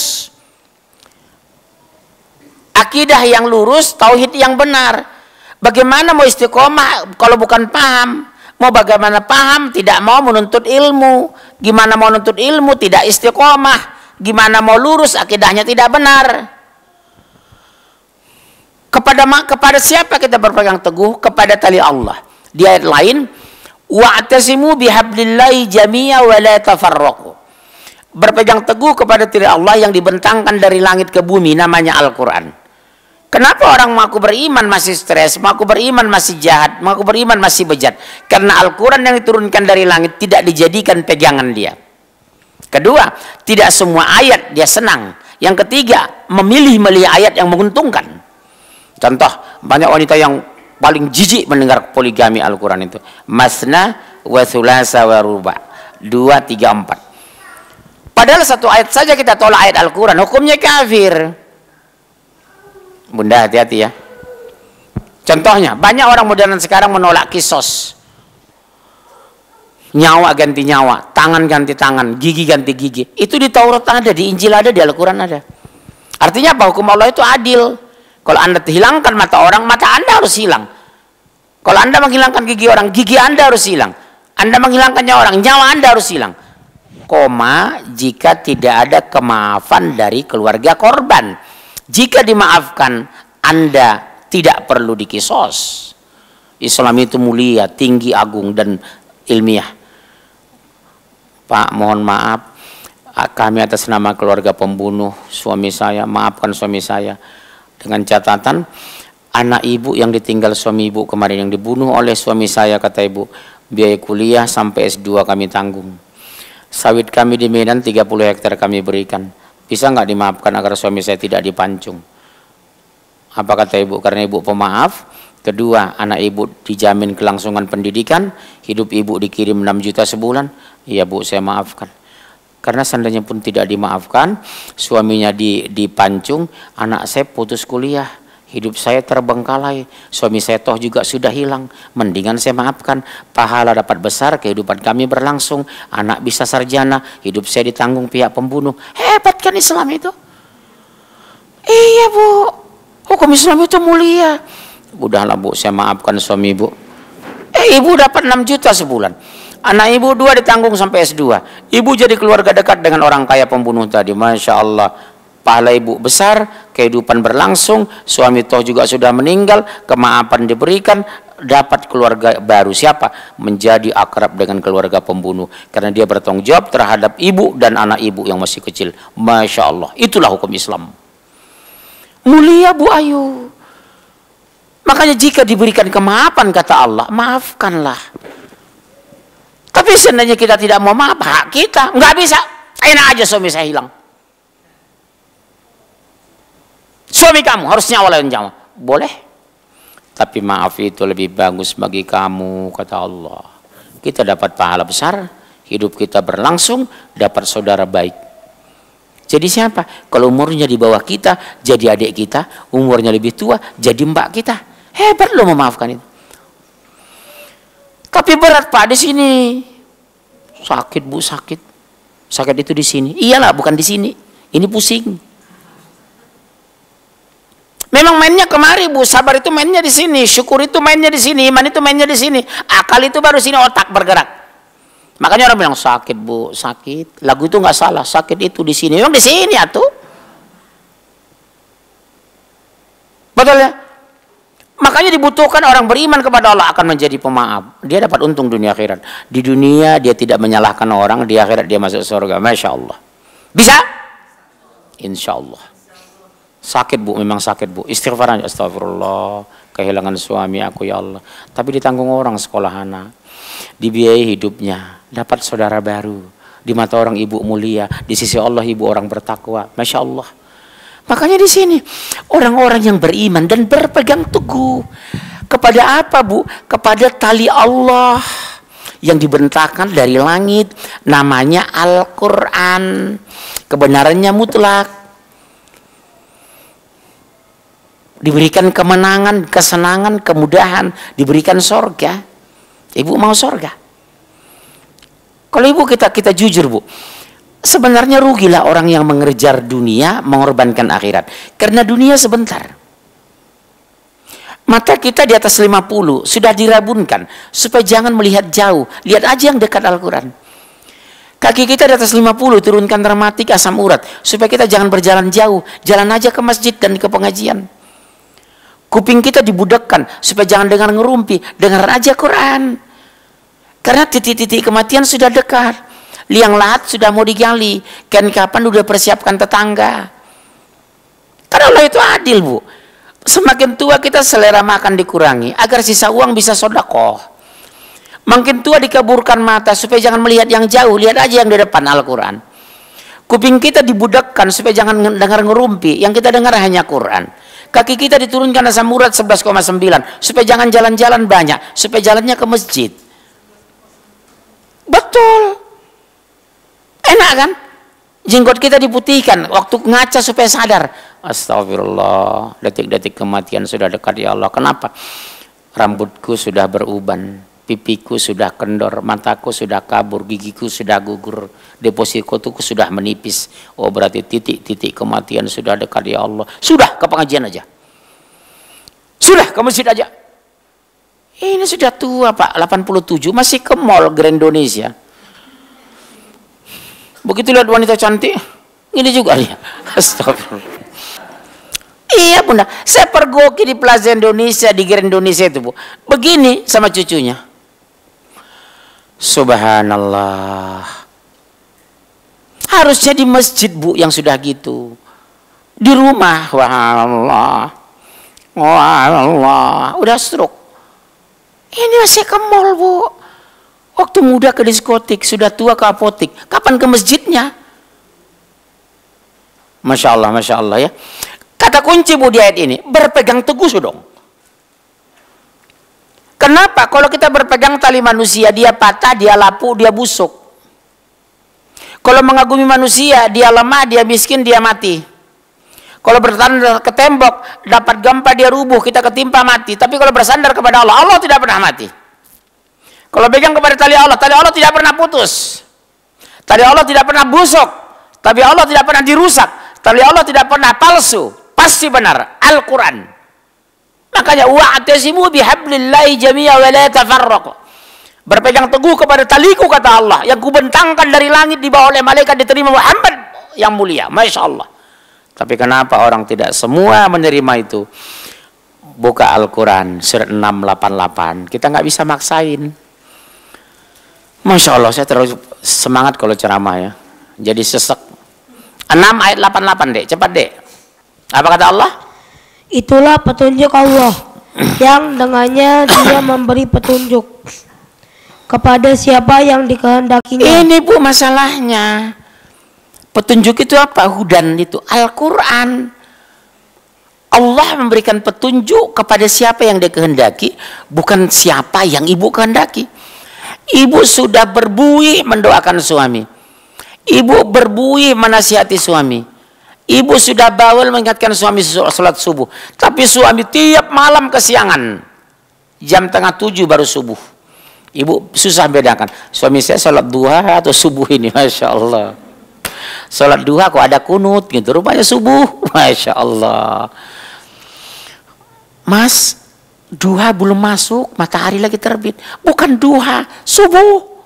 Speaker 1: Akidah yang lurus, tauhid yang benar. Bagaimana mau istiqomah kalau bukan paham? Mau bagaimana paham, tidak mau menuntut ilmu. Gimana mau menuntut ilmu, tidak istiqomah. Gimana mau lurus, akidahnya tidak benar. Kepada siapa kita berpegang teguh? Kepada tali Allah. Di ayat lain, wa'tasimu bihablillahi jami'a wa la tafarraqu. Berpegang teguh kepada tali Allah yang dibentangkan dari langit ke bumi, namanya Al-Quran. Kenapa orang mengaku beriman masih stres, mengaku beriman masih jahat, mengaku beriman masih bejat? Karena Al-Quran yang diturunkan dari langit tidak dijadikan pegangan dia. Kedua, tidak semua ayat dia senang. Yang ketiga, memilih ayat yang menguntungkan. Contoh, banyak wanita yang paling jijik mendengar poligami Al-Quran itu. Masna wa thulasa wa ruba. 2, 3, 4. Padahal satu ayat saja kita tolak ayat Al-Quran, hukumnya kafir. Bunda hati-hati ya. Contohnya, banyak orang modern sekarang menolak kisos. Nyawa ganti nyawa, tangan ganti tangan, gigi ganti gigi. Itu di Taurat ada, di Injil ada, di Al-Quran ada. Artinya apa? Hukum Allah itu adil. Kalau Anda hilangkan mata orang, mata Anda harus hilang. Kalau Anda menghilangkan gigi orang, gigi Anda harus hilang. Anda menghilangkan nyawa orang, nyawa Anda harus hilang. Koma, jika tidak ada kemaafan dari keluarga korban. Jika dimaafkan, Anda tidak perlu dikisos. Islam itu mulia, tinggi, agung, dan ilmiah. Pak, mohon maaf, kami atas nama keluarga pembunuh suami saya, maafkan suami saya. Dengan catatan, anak ibu yang ditinggal suami ibu kemarin yang dibunuh oleh suami saya, kata ibu, biaya kuliah sampai S2 kami tanggung. Sawit kami di Medan 30 hektar kami berikan. Bisa nggak dimaafkan agar suami saya tidak dipancung? Apa kata ibu? Karena ibu pemaaf. Kedua, anak ibu dijamin kelangsungan pendidikan. Hidup ibu dikirim 6 juta sebulan. Iya bu, saya maafkan. Karena seandainya pun tidak dimaafkan, suaminya dipancung, anak saya putus kuliah. Hidup saya terbengkalai. Suami saya toh juga sudah hilang. Mendingan saya maafkan. Pahala dapat besar, kehidupan kami berlangsung. Anak bisa sarjana, hidup saya ditanggung pihak pembunuh. Hebat kan Islam itu? Iya bu. Hukum Islam itu mulia. Udahlah bu, saya maafkan suami ibu. Ibu dapat 6 juta sebulan. Anak ibu 2 ditanggung sampai S2. Ibu jadi keluarga dekat dengan orang kaya pembunuh tadi. Masya Allah. Pahala ibu besar, kehidupan berlangsung. Suami toh juga sudah meninggal. Kemaafan diberikan. Dapat keluarga baru. Siapa? Menjadi akrab dengan keluarga pembunuh. Karena dia bertanggung jawab terhadap ibu dan anak ibu yang masih kecil. Masya Allah. Itulah hukum Islam. Mulia bu Ayu. Makanya jika diberikan kemaafan, kata Allah, maafkanlah. Tapi seandainya kita tidak mau maaf, hak kita. Nggak bisa. Enak aja suami saya hilang. Suami kamu harus nyawa lain nyawa. Boleh. Tapi maaf itu lebih bagus bagi kamu, kata Allah. Kita dapat pahala besar, hidup kita berlangsung, dapat saudara baik. Jadi siapa? Kalau umurnya di bawah kita, jadi adik kita. Umurnya lebih tua, jadi mbak kita. Hebat loh memaafkan itu. Tapi berat pak di sini. Sakit bu, sakit. Sakit itu di sini. Iyalah, bukan di sini. Ini pusing. Memang mainnya kemari bu. Sabar itu mainnya di sini. Syukur itu mainnya di sini. Iman itu mainnya di sini. Akal itu baru sini, otak bergerak. Makanya orang bilang sakit bu, sakit. Lagu itu nggak salah, sakit itu di sini. Memang di sini atuh. Betul ya? Makanya dibutuhkan orang beriman kepada Allah akan menjadi pemaaf. Dia dapat untung dunia akhirat. Di dunia dia tidak menyalahkan orang, di akhirat dia masuk surga. Masya Allah. Bisa? Insya Allah. Sakit bu, memang sakit bu. Istighfar aja, astagfirullah. Kehilangan suami aku ya Allah. Tapi ditanggung orang sekolah anak. Dibiayai hidupnya, dapat saudara baru. Di mata orang ibu mulia, di sisi Allah ibu orang bertakwa. Masya Allah. Makanya di sini orang-orang yang beriman dan berpegang teguh kepada apa bu? Kepada tali Allah yang dibentangkan dari langit, namanya Al-Quran. Kebenarannya mutlak. Diberikan kemenangan, kesenangan, kemudahan, diberikan sorga. Ibu mau sorga. Kalau ibu kita jujur bu, sebenarnya rugilah orang yang mengejar dunia, mengorbankan akhirat. Karena dunia sebentar. Mata kita di atas 50 sudah dirabunkan supaya jangan melihat jauh, lihat aja yang dekat Al-Quran. Kaki kita di atas 50 turunkan dermatik asam urat supaya kita jangan berjalan jauh, jalan aja ke masjid dan ke pengajian. Kuping kita dibudekkan supaya jangan dengar ngerumpi, dengar aja Quran. Karena titik-titik kematian sudah dekat. Liang lahat sudah mau digali. Kan kapan udah persiapkan tetangga. Karena Allah itu adil bu. Semakin tua kita selera makan dikurangi agar sisa uang bisa sedekah. Makin tua dikaburkan mata supaya jangan melihat yang jauh, lihat aja yang di depan Al-Quran. Kuping kita dibudakkan supaya jangan dengar ngerumpi. Yang kita dengar hanya Quran. Kaki kita diturunkan asam urat 11,9 supaya jangan jalan-jalan banyak, supaya jalannya ke masjid. Betul. Enak kan? Jenggot kita diputihkan waktu ngaca supaya sadar. Astagfirullah, detik-detik kematian sudah dekat ya Allah. Kenapa? Rambutku sudah beruban, pipiku sudah kendor, mataku sudah kabur, gigiku sudah gugur, depositoku sudah menipis. Oh, berarti titik-titik kematian sudah dekat ya Allah. Sudah ke pengajian aja. Sudah ke masjid aja. Ini sudah tua Pak, 87, masih ke mall Grand Indonesia. Begitu lihat wanita cantik, ini juga dia. Astagfirullah. Iya Bunda, saya pergoki di Plaza Indonesia, di Grand Indonesia itu Bu. Begini sama cucunya. Subhanallah. Harusnya di masjid Bu yang sudah gitu. Di rumah, wah Allah. Wah Allah, udah stroke. Ini masih ke mall Bu. Waktu muda ke diskotik, sudah tua ke apotik. Kapan ke masjidnya? Masya Allah ya. Kata kunci Bu di ayat ini, berpegang teguh dong. Kenapa? Kalau kita berpegang tali manusia, dia patah, dia lapuk, dia busuk. Kalau mengagumi manusia, dia lemah, dia miskin, dia mati. Kalau bersandar ke tembok, dapat gempa, dia rubuh, kita ketimpa mati. Tapi kalau bersandar kepada Allah, Allah tidak pernah mati. Kalau pegang kepada tali Allah tidak pernah putus. Tali Allah tidak pernah busuk. Tali Allah tidak pernah dirusak. Tali Allah tidak pernah palsu. Pasti benar. Al-Quran. Makanya wa'tasimu bihablillahi jami'a wa la tafarraqu. Berpegang teguh kepada taliku kata Allah yang kubentangkan dari langit dibawa oleh malaikat diterima Muhammad yang mulia. Masya Allah. Tapi kenapa orang tidak semua menerima itu? Buka Al-Quran surat 688. Kita nggak bisa maksain. Masya Allah, saya terlalu semangat kalau ceramah ya. Jadi sesek. 6 ayat 88 Dek, cepat Dek. Apa kata Allah?
Speaker 2: Itulah petunjuk Allah yang dengannya Dia memberi petunjuk kepada siapa yang dikehendakinya.
Speaker 1: Ini Bu masalahnya. Petunjuk itu apa? Hudan itu Al-Quran. Allah memberikan petunjuk kepada siapa yang Dia kehendaki, bukan siapa yang Ibu kehendaki. Ibu sudah berbuih mendoakan suami. Ibu berbuih menasihati suami. Ibu sudah bawel mengingatkan suami sholat subuh. Tapi suami tiap malam kesiangan. Jam tengah 7 baru subuh. Ibu susah bedakan. Suami saya sholat duha atau subuh ini. Masya Allah. Sholat duha kok ada kunut gitu. Rupanya subuh. Masya Allah. Mas, duha belum masuk, matahari lagi terbit. Bukan duha, subuh.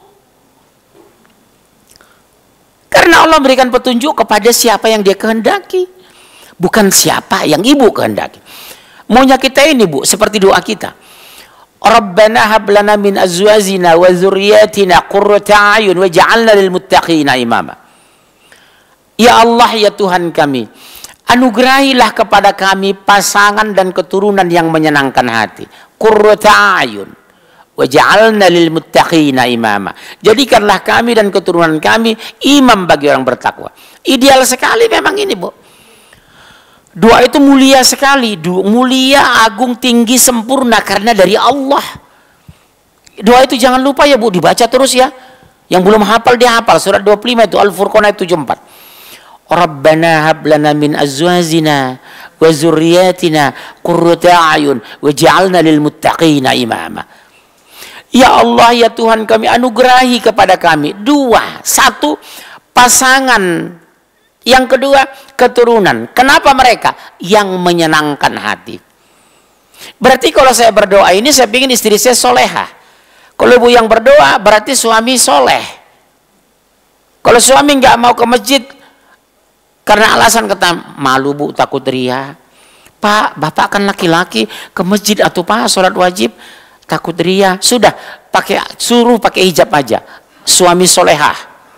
Speaker 1: Karena Allah berikan petunjuk kepada siapa yang Dia kehendaki, bukan siapa yang Ibu kehendaki. Maunya kita ini Bu, seperti doa kita. Rabbana hab lana min azwajina wa dzurriyyatina qurrata a'yun waj'alna lil muttaqina imama. Ya Allah ya Tuhan kami, anugerahilah kepada kami pasangan dan keturunan yang menyenangkan hati. Qurrata a'yun waj'alna lil muttaqina imama. Jadikanlah kami dan keturunan kami imam bagi orang bertakwa. Ideal sekali memang ini Bu. Doa itu mulia sekali, mulia, agung, tinggi, sempurna karena dari Allah. Doa itu jangan lupa ya Bu, dibaca terus ya. Yang belum hafal dia hafal surat 25 itu Al-Furqan ayat 74. Rabbana hab lana min azwajina wa dzurriyyatina qurrata a'yun waj'alna lil muttaqina imama. Ya Allah ya Tuhan kami, anugerahi kepada kami dua, satu pasangan, yang kedua keturunan. Kenapa mereka? Yang menyenangkan hati. Berarti kalau saya berdoa ini saya ingin istri saya solehah. Kalau ibu yang berdoa berarti suami soleh. Kalau suami nggak mau ke masjid karena alasan kata malu Bu, takut ria. Pak, bapak kan laki-laki, ke masjid atau Pak sholat wajib takut ria. Sudah suruh pakai hijab aja. Suami solehah.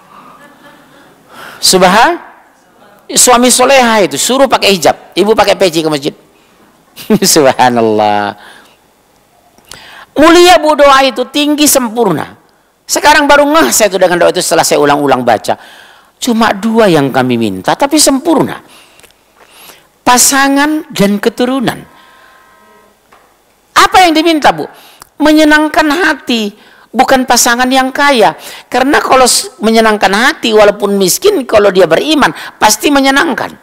Speaker 1: Suami solehah itu suruh pakai hijab, ibu pakai peci ke masjid. Subhanallah. Mulia Bu doa itu, tinggi, sempurna. Sekarang baru ngeh saya itu dengan doa itu setelah saya ulang-ulang baca. Cuma 2 yang kami minta, tapi sempurna. Pasangan dan keturunan. Apa yang diminta, Bu? Menyenangkan hati, bukan pasangan yang kaya. Karena kalau menyenangkan hati, walaupun miskin, kalau dia beriman, pasti menyenangkan.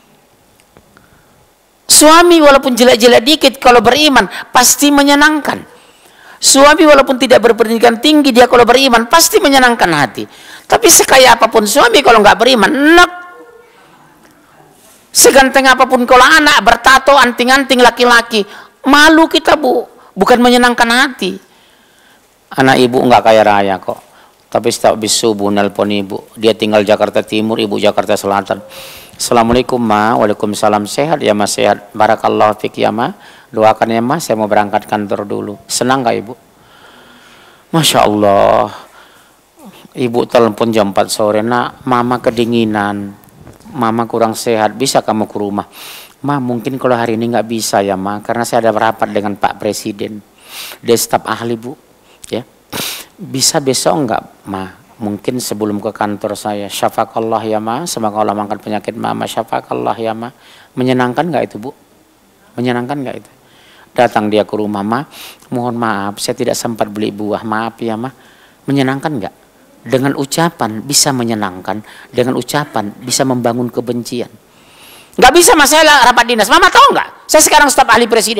Speaker 1: Suami walaupun jelek-jelek dikit, kalau beriman, pasti menyenangkan. Suami walaupun tidak berpendidikan tinggi, dia kalau beriman, pasti menyenangkan hati. Tapi sekaya apapun suami, kalau nggak beriman, enak. Seganteng apapun kalau anak, bertato, anting-anting laki-laki, malu kita, Bu. Bukan menyenangkan hati. Anak ibu nggak kaya raya kok. Tapi setiap habis subuh nelpon ibu. Dia tinggal Jakarta Timur, ibu Jakarta Selatan. Assalamualaikum ma. Waalaikumsalam. Sehat ya ma? Sehat. Barakallahu fik ya ma. Doakan ya ma, saya mau berangkat kantor dulu. Senang gak ibu? Masya Allah. Ibu telepon jam 4 sore. Nak, mama kedinginan. Mama kurang sehat. Bisa kamu ke rumah? Ma, mungkin kalau hari ini nggak bisa ya ma. Karena saya ada rapat dengan Pak Presiden. Dia staf ahli bu. Ya. Bisa besok enggak ma? Mungkin sebelum ke kantor saya. Syafakallah ya ma. Semoga Allah mengangkat penyakit mama. Syafakallah ya ma. Menyenangkan nggak itu bu? Menyenangkan nggak itu? Datang dia ke rumah, ma, mohon maaf, saya tidak sempat beli buah, maaf ya ma. Menyenangkan nggak? Dengan ucapan bisa menyenangkan, dengan ucapan bisa membangun kebencian. Nggak bisa masalah rapat dinas, mama tahu nggak? Saya sekarang staf ahli presiden.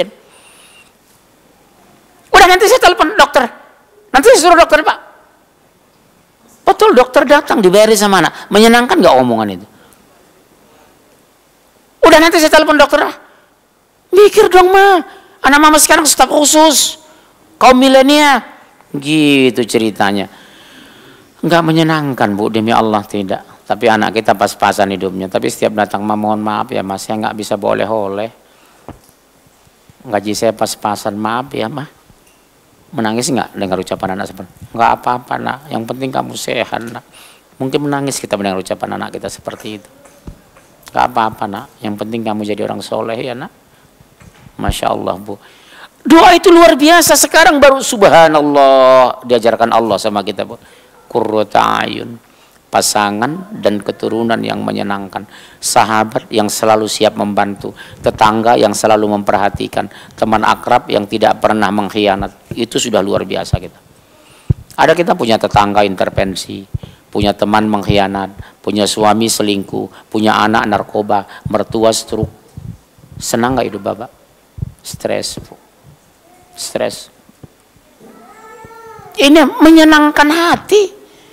Speaker 1: Udah nanti saya telepon dokter, nanti saya suruh dokter pak. Betul, dokter datang diberi sama anak. Menyenangkan nggak omongan itu? Udah nanti saya telepon dokter. Mikir dong ma. Anak mama sekarang staf khusus, kaum milenial, gitu ceritanya. Enggak menyenangkan bu, demi Allah tidak. Tapi anak kita pas-pasan hidupnya. Tapi setiap datang, ma mohon maaf ya mas, saya nggak bisa boleh-oleh. Gaji saya pas-pasan, maaf ya ma. Menangis nggak dengar ucapan anak seperti? Nggak apa-apa nak, yang penting kamu sehat nak. Mungkin menangis kita mendengar ucapan anak kita seperti itu. Nggak apa-apa nak, yang penting kamu jadi orang soleh ya nak. Masya Allah bu. Doa itu luar biasa. Sekarang baru subhanallah diajarkan Allah sama kita bu. Qurrata ayun. Pasangan dan keturunan yang menyenangkan. Sahabat yang selalu siap membantu. Tetangga yang selalu memperhatikan. Teman akrab yang tidak pernah mengkhianat. Itu sudah luar biasa kita. Ada kita punya tetangga intervensi. Punya teman mengkhianat. Punya suami selingkuh. Punya anak narkoba. Mertua stroke. Senang gak hidup bapak? Stres. Stres. Ini menyenangkan hati.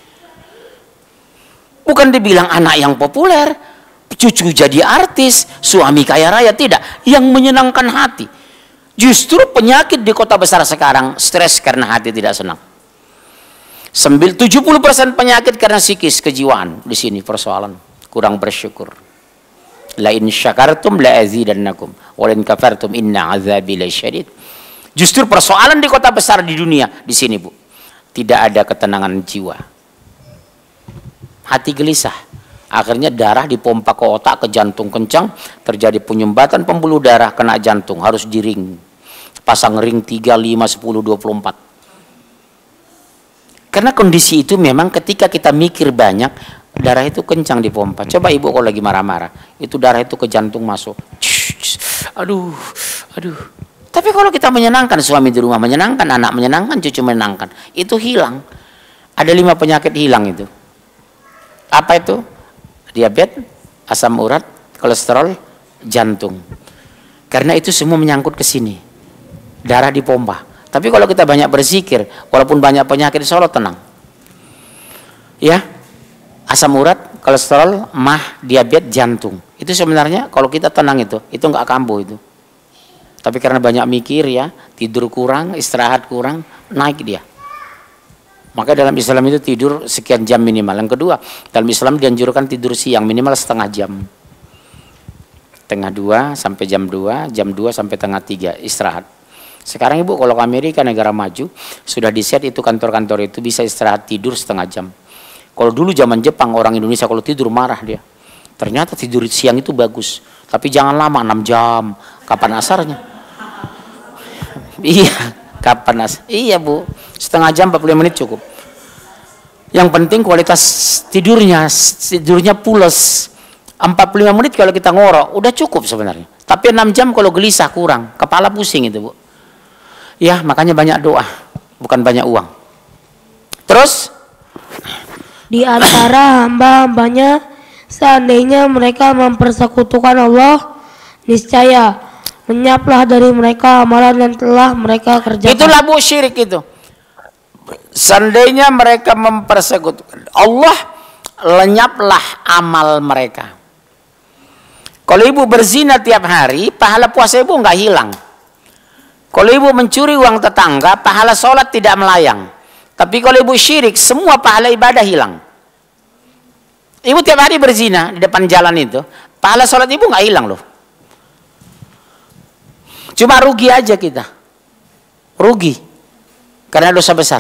Speaker 1: Bukan dibilang anak yang populer, cucu jadi artis, suami kaya raya, tidak. Yang menyenangkan hati. Justru penyakit di kota besar sekarang stres karena hati tidak senang. 70% penyakit karena psikis, kejiwaan di sini persoalan. Kurang bersyukur. La in syakartum la azidannakum wa in kafartum inna azabi lasyadid. Justru persoalan di kota besar di dunia di sini bu, tidak ada ketenangan jiwa. Hati gelisah. Akhirnya darah dipompa ke otak, ke jantung kencang, terjadi penyumbatan pembuluh darah, kena jantung, harus di ring. Pasang ring 3, 5, 10, 24. Karena kondisi itu memang ketika kita mikir banyak, darah itu kencang dipompa. Coba ibu kalau lagi marah-marah, itu darah itu ke jantung masuk. Aduh, aduh. Tapi kalau kita menyenangkan, suami di rumah menyenangkan, anak menyenangkan, cucu menyenangkan, itu hilang. Ada 5 penyakit hilang itu. Apa itu? Diabetes, asam urat, kolesterol, jantung. Karena itu semua menyangkut ke sini. Darah dipompa. Tapi kalau kita banyak berzikir, walaupun banyak penyakit, insya Allah tenang. Ya. Asam urat, kolesterol, mah, diabetes, jantung. Itu sebenarnya kalau kita tenang itu nggak kambuh itu. Tapi karena banyak mikir ya, tidur kurang, istirahat kurang, naik dia. Maka dalam Islam itu tidur sekian jam minimal. Yang kedua, dalam Islam dianjurkan tidur siang minimal setengah jam. Tengah 2 sampai jam 2, jam 2 sampai tengah 3 istirahat. Sekarang ibu kalau ke Amerika negara maju, sudah di-set itu kantor-kantor itu bisa istirahat tidur setengah jam. Kalau dulu zaman Jepang orang Indonesia kalau tidur marah dia. Ternyata tidur siang itu bagus. Tapi jangan lama 6 jam. Kapan asarnya? Iya, kapan asar? Iya bu, setengah jam 45 menit cukup. Yang penting kualitas tidurnya pules. 45 menit kalau kita ngorok udah cukup sebenarnya. Tapi 6 jam kalau gelisah kurang, kepala pusing itu, Bu. Ya, makanya banyak doa, bukan banyak uang. Terus
Speaker 2: Di antara hamba-hambanya, seandainya mereka mempersekutukan Allah, niscaya lenyaplah dari mereka amalan yang telah mereka kerjakan.
Speaker 1: itulah, Bu, syirik itu. Seandainya mereka mempersekutukan Allah, lenyaplah amal mereka. Kalau ibu berzina tiap hari, pahala puasa ibu nggak hilang. Kalau ibu mencuri uang tetangga, pahala sholat tidak melayang. Tapi kalau ibu syirik, semua pahala ibadah hilang. Ibu tiap hari berzina di depan jalan itu, pahala sholat ibu nggak hilang loh. Cuma rugi aja kita. Rugi. Karena dosa besar.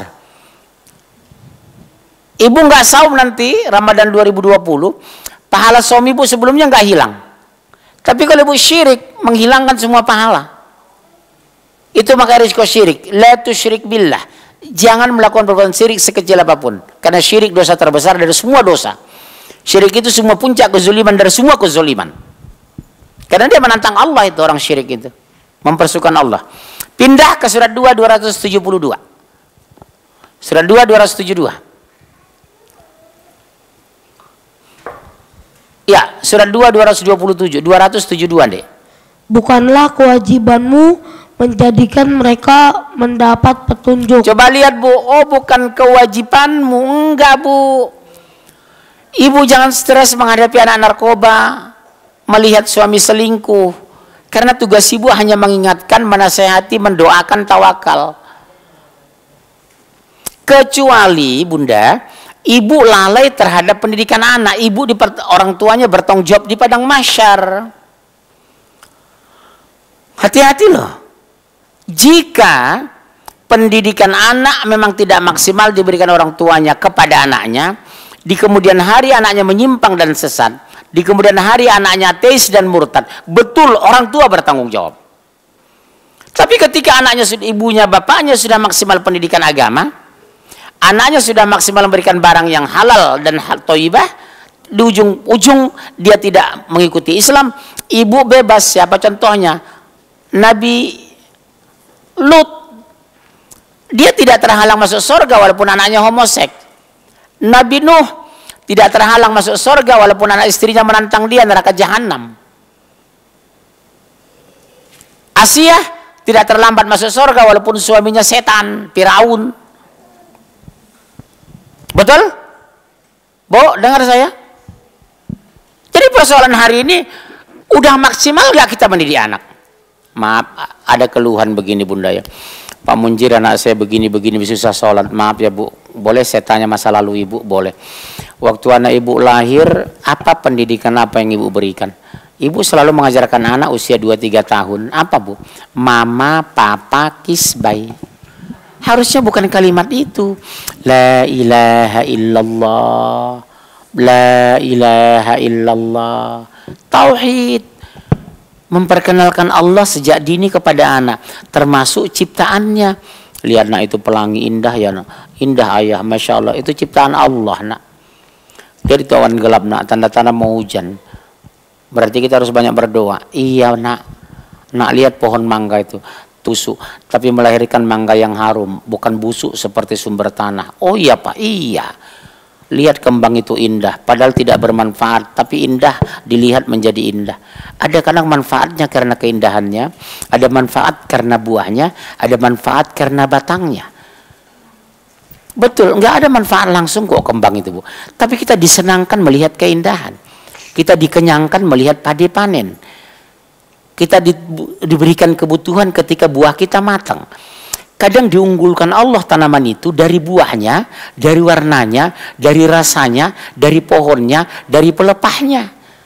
Speaker 1: Ibu nggak saum nanti, Ramadan 2020, pahala saum ibu sebelumnya nggak hilang. Tapi kalau ibu syirik, menghilangkan semua pahala. Itu maka risiko syirik. La tusyrik billah. Jangan melakukan perbuatan syirik sekecil apapun. Karena syirik dosa terbesar dari semua dosa. Syirik itu semua puncak kezuliman dari semua kezuliman. Karena dia menantang Allah itu, orang syirik itu. Mempersukan Allah. Pindah ke surat 2 272. Surat 2 272. Ya, surat 2 272 dek.
Speaker 2: Bukanlah kewajibanmu menjadikan mereka mendapat petunjuk.
Speaker 1: Coba lihat, Bu. Oh, bukan kewajibanmu. Enggak, Bu. Ibu jangan stres menghadapi anak narkoba, melihat suami selingkuh. Karena tugas ibu hanya mengingatkan, menasehati, mendoakan, tawakal. Kecuali, Bunda, ibu lalai terhadap pendidikan anak. Ibu orang tuanya bertanggung jawab di padang mahsyar. Hati-hati loh. Jika pendidikan anak memang tidak maksimal diberikan orang tuanya kepada anaknya, di kemudian hari anaknya menyimpang dan sesat, di kemudian hari anaknya ateis dan murtad, betul orang tua bertanggung jawab. Tapi ketika anaknya, ibunya, bapaknya sudah maksimal pendidikan agama, anaknya sudah maksimal memberikan barang yang halal dan thayyibah, di ujung-ujung dia tidak mengikuti Islam, ibu bebas. Siapa contohnya? Nabi Lut. Dia tidak terhalang masuk surga walaupun anaknya homoseks. Nabi Nuh tidak terhalang masuk surga walaupun anak istrinya menantang dia neraka jahanam. Asia tidak terlambat masuk surga walaupun suaminya setan, Firaun. Betul? Bu, dengar saya? Jadi persoalan hari ini, udah maksimal gak kita mendidik anak? Maaf, ada keluhan begini, Bunda ya. Pak Munjir, anak saya begini-begini susah sholat. Maaf ya, Bu. Boleh saya tanya masa lalu ibu? Boleh. Waktu anak ibu lahir, apa pendidikan apa yang ibu berikan? Ibu selalu mengajarkan anak usia 2-3 tahun. Apa, Bu? Mama, papa, kisbai. Harusnya bukan kalimat itu. La ilaha illallah. La ilaha illallah. Tauhid. Memperkenalkan Allah sejak dini kepada anak, termasuk ciptaannya. Lihat nak, itu pelangi indah ya nak. Indah ayah, masya Allah, itu ciptaan Allah nak. Jadi itu awan gelap nak, tanda-tanda mau hujan. Berarti kita harus banyak berdoa. Iya nak. Nak, lihat pohon mangga itu tusuk, tapi melahirkan mangga yang harum, bukan busuk seperti sumber tanah. Oh iya Pak, iya. Lihat kembang itu indah, padahal tidak bermanfaat, tapi indah dilihat menjadi indah. Ada kadang manfaatnya karena keindahannya, ada manfaat karena buahnya, ada manfaat karena batangnya. Betul, nggak ada manfaat langsung kok kembang itu, Bu. Tapi kita disenangkan melihat keindahan. Kita dikenyangkan melihat padi panen. Kita diberikan kebutuhan ketika buah kita matang. Kadang diunggulkan Allah tanaman itu dari buahnya, dari warnanya, dari rasanya, dari pohonnya, dari pelepahnya.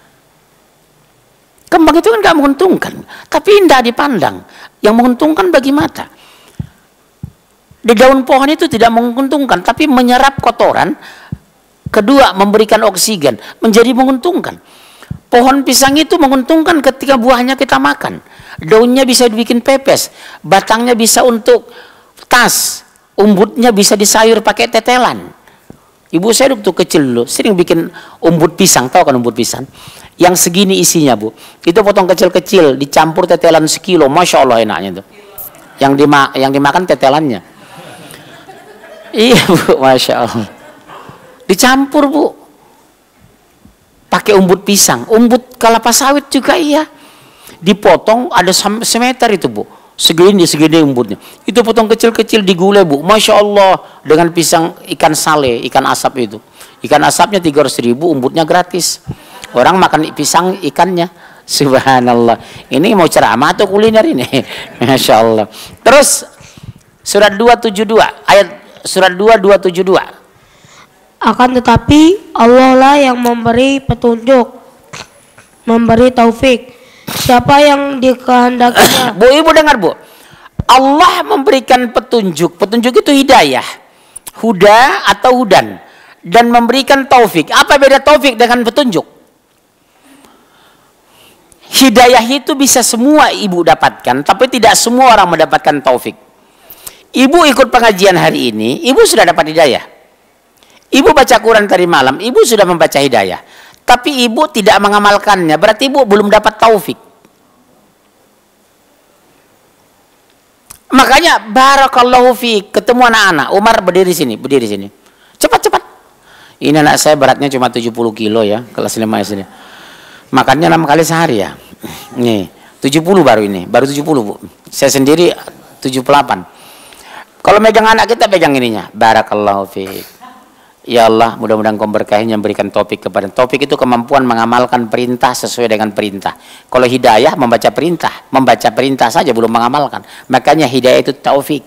Speaker 1: Kembang itu kan gak menguntungkan, tapi indah dipandang. Yang menguntungkan bagi mata. Di daun pohon itu tidak menguntungkan, tapi menyerap kotoran. Kedua, memberikan oksigen, menjadi menguntungkan. Pohon pisang itu menguntungkan ketika buahnya kita makan. Daunnya bisa dibikin pepes, batangnya bisa untuk tas, umbutnya bisa disayur pakai tetelan. Ibu saya waktu kecil dulu sering bikin umbut pisang, tahu kan umbut pisang? Yang segini isinya, Bu. Itu potong kecil-kecil, dicampur tetelan sekilo, masya Allah enaknya tuh. Yang dimakan tetelannya. Iya, Bu, masya Allah. Dicampur, Bu. Pakai umbut pisang, umbut kelapa sawit juga iya. Dipotong ada semeter itu, Bu. Segini umbutnya. Itu potong kecil-kecil digulai, Bu. Masya Allah, dengan pisang ikan sale, ikan asap itu. Ikan asapnya 300.000, umbutnya gratis. Orang makan pisang ikannya. Subhanallah. Ini mau ceramah atau kuliner ini? Masya Allah. Terus surat 272, surat 272.
Speaker 2: Akan tetapi Allah lah yang memberi petunjuk, memberi taufik. Siapa yang dikehendakinya.
Speaker 1: Bu, ibu dengar, Bu. Allah memberikan petunjuk. Petunjuk itu hidayah. Huda atau hudan. Dan memberikan taufik. Apa beda taufik dengan petunjuk? Hidayah itu bisa semua ibu dapatkan. Tapi tidak semua orang mendapatkan taufik. Ibu ikut pengajian hari ini. Ibu sudah dapat hidayah. Ibu baca Quran tadi malam. Ibu sudah membaca hidayah. Tapi ibu tidak mengamalkannya, berarti ibu belum dapat taufik. Makanya barakallahu fiik, ketemu anak-anak. Umar berdiri sini. Cepat. Ini anak saya beratnya cuma 70 kilo ya, kelas 5 SD. Makannya 6 kali sehari ya. Nih, 70 baru ini, baru 70, Bu. Saya sendiri 78. Kalau megang anak kita pegang ininya. Barakallahu fiik. Ya Allah, mudah-mudahan Kau berkahi yang berikan taufik kepada. Taufik itu kemampuan mengamalkan perintah sesuai dengan perintah. Kalau hidayah membaca perintah saja belum mengamalkan. Makanya hidayah itu taufik.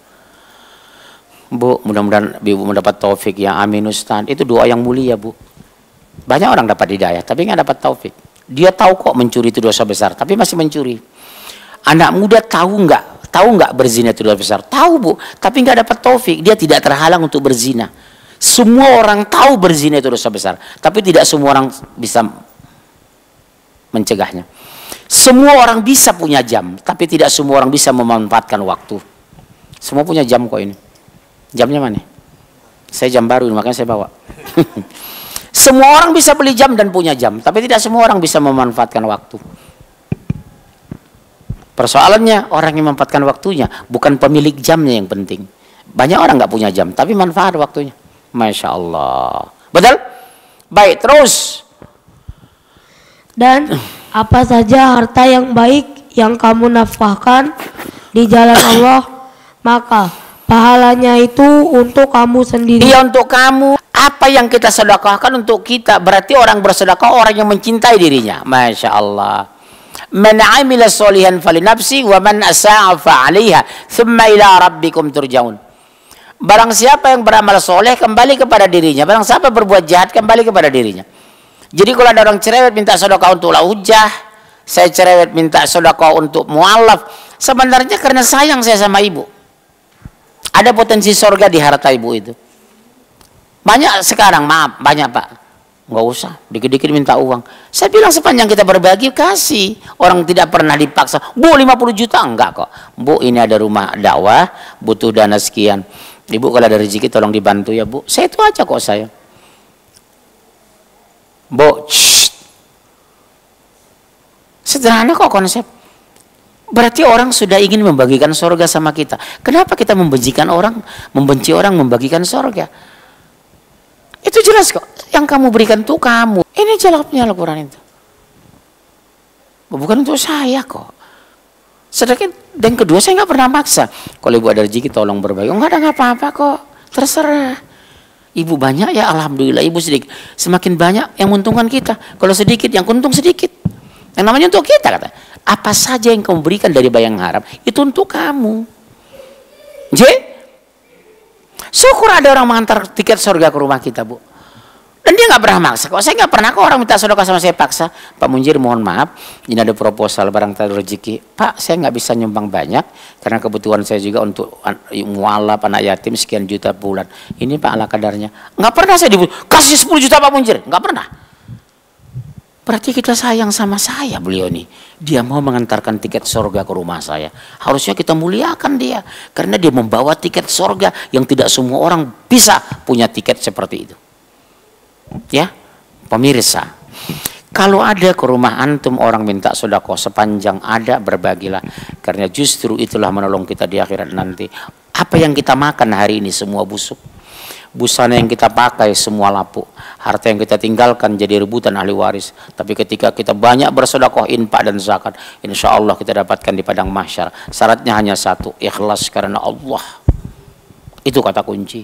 Speaker 1: Bu, mudah-mudahan ibu mendapat taufik ya. Amin Ustaz. Itu doa yang mulia, Bu. Banyak orang dapat hidayah tapi nggak dapat taufik. Dia tahu kok mencuri itu dosa besar, tapi masih mencuri. Anak muda tahu nggak berzina itu dosa besar? Tahu, Bu, tapi nggak dapat taufik. Dia tidak terhalang untuk berzina. Semua orang tahu berzina itu dosa besar, tapi tidak semua orang bisa mencegahnya. Semua orang bisa punya jam, tapi tidak semua orang bisa memanfaatkan waktu. Semua punya jam kok ini. Jamnya mana? Saya jam baru, makanya saya bawa. Semua orang bisa beli jam dan punya jam, tapi tidak semua orang bisa memanfaatkan waktu. Persoalannya orang yang memanfaatkan waktunya, bukan pemilik jamnya yang penting. Banyak orang nggak punya jam, tapi manfaat waktunya. Masya Allah. Betul? Baik, terus.
Speaker 2: Dan apa saja harta yang baik yang kamu nafkahkan di jalan Allah, maka pahalanya itu untuk kamu sendiri.
Speaker 1: Iya, untuk kamu. Apa yang kita sedekahkan untuk kita. Berarti orang bersedekah orang yang mencintai dirinya. Masya Allah. Man amila solihan falinafsi wa man asa'a fa'alaiha thumma ila rabbikum turja'un. Barang siapa yang beramal soleh kembali kepada dirinya. Barang siapa berbuat jahat kembali kepada dirinya. Jadi kalau ada orang cerewet minta sedekah untuk hujjah, saya cerewet minta sedekah untuk mualaf, sebenarnya karena sayang saya sama ibu. Ada potensi surga di harta ibu itu. Banyak sekarang, maaf, banyak Pak. Nggak usah, dikit-dikit minta uang. Saya bilang sepanjang kita berbagi, kasih. Orang tidak pernah dipaksa. Bu, 50 juta? Enggak kok. Bu, ini ada rumah dakwah, butuh dana sekian. Ibu kalau ada rezeki tolong dibantu ya, Bu. Saya itu aja kok saya. Bu, sederhana kok konsep. Berarti orang sudah ingin membagikan surga sama kita. Kenapa kita membenci orang membagikan surga? Itu jelas kok. Yang kamu berikan tuh kamu. Ini jawabnya Al-Quran itu. Bukan untuk saya kok. Sedangkan dan kedua saya nggak pernah maksa. Kalau ibu ada rezeki tolong berbagi. Nggak ada apa-apa kok. Terserah. Ibu banyak ya alhamdulillah. Ibu sedikit. Semakin banyak yang menguntungkan kita. Kalau sedikit yang untung sedikit. Yang namanya untuk kita kata. Apa saja yang kamu berikan dari bayang haram itu untuk kamu. Syukur ada orang mengantar tiket surga ke rumah kita, Bu. Dan dia nggak pernah maksa kok. Saya nggak pernah kok orang minta sedekah sama saya paksa. Pak Munjir mohon maaf, ini ada proposal barang taruh rezeki. Pak, saya nggak bisa nyumbang banyak karena kebutuhan saya juga untuk mualaf anak yatim sekian juta bulan. Ini Pak ala kadarnya. Nggak pernah saya kasih 10 juta Pak Munjir, nggak pernah. Berarti kita sayang sama saya beliau nih. Dia mau mengantarkan tiket surga ke rumah saya. Harusnya kita muliakan dia. Karena dia membawa tiket surga yang tidak semua orang bisa punya tiket seperti itu. Ya, pemirsa. Kalau ada ke rumah antum orang minta sedekah, sepanjang ada berbagilah. Karena justru itulah menolong kita di akhirat nanti. Apa yang kita makan hari ini semua busuk. Busana yang kita pakai semua lapuk. Harta yang kita tinggalkan jadi rebutan ahli waris. Tapi ketika kita banyak bersedekah, infak dan zakat, insya Allah kita dapatkan di padang mahsyar. Syaratnya hanya satu, ikhlas karena Allah. Itu kata kunci.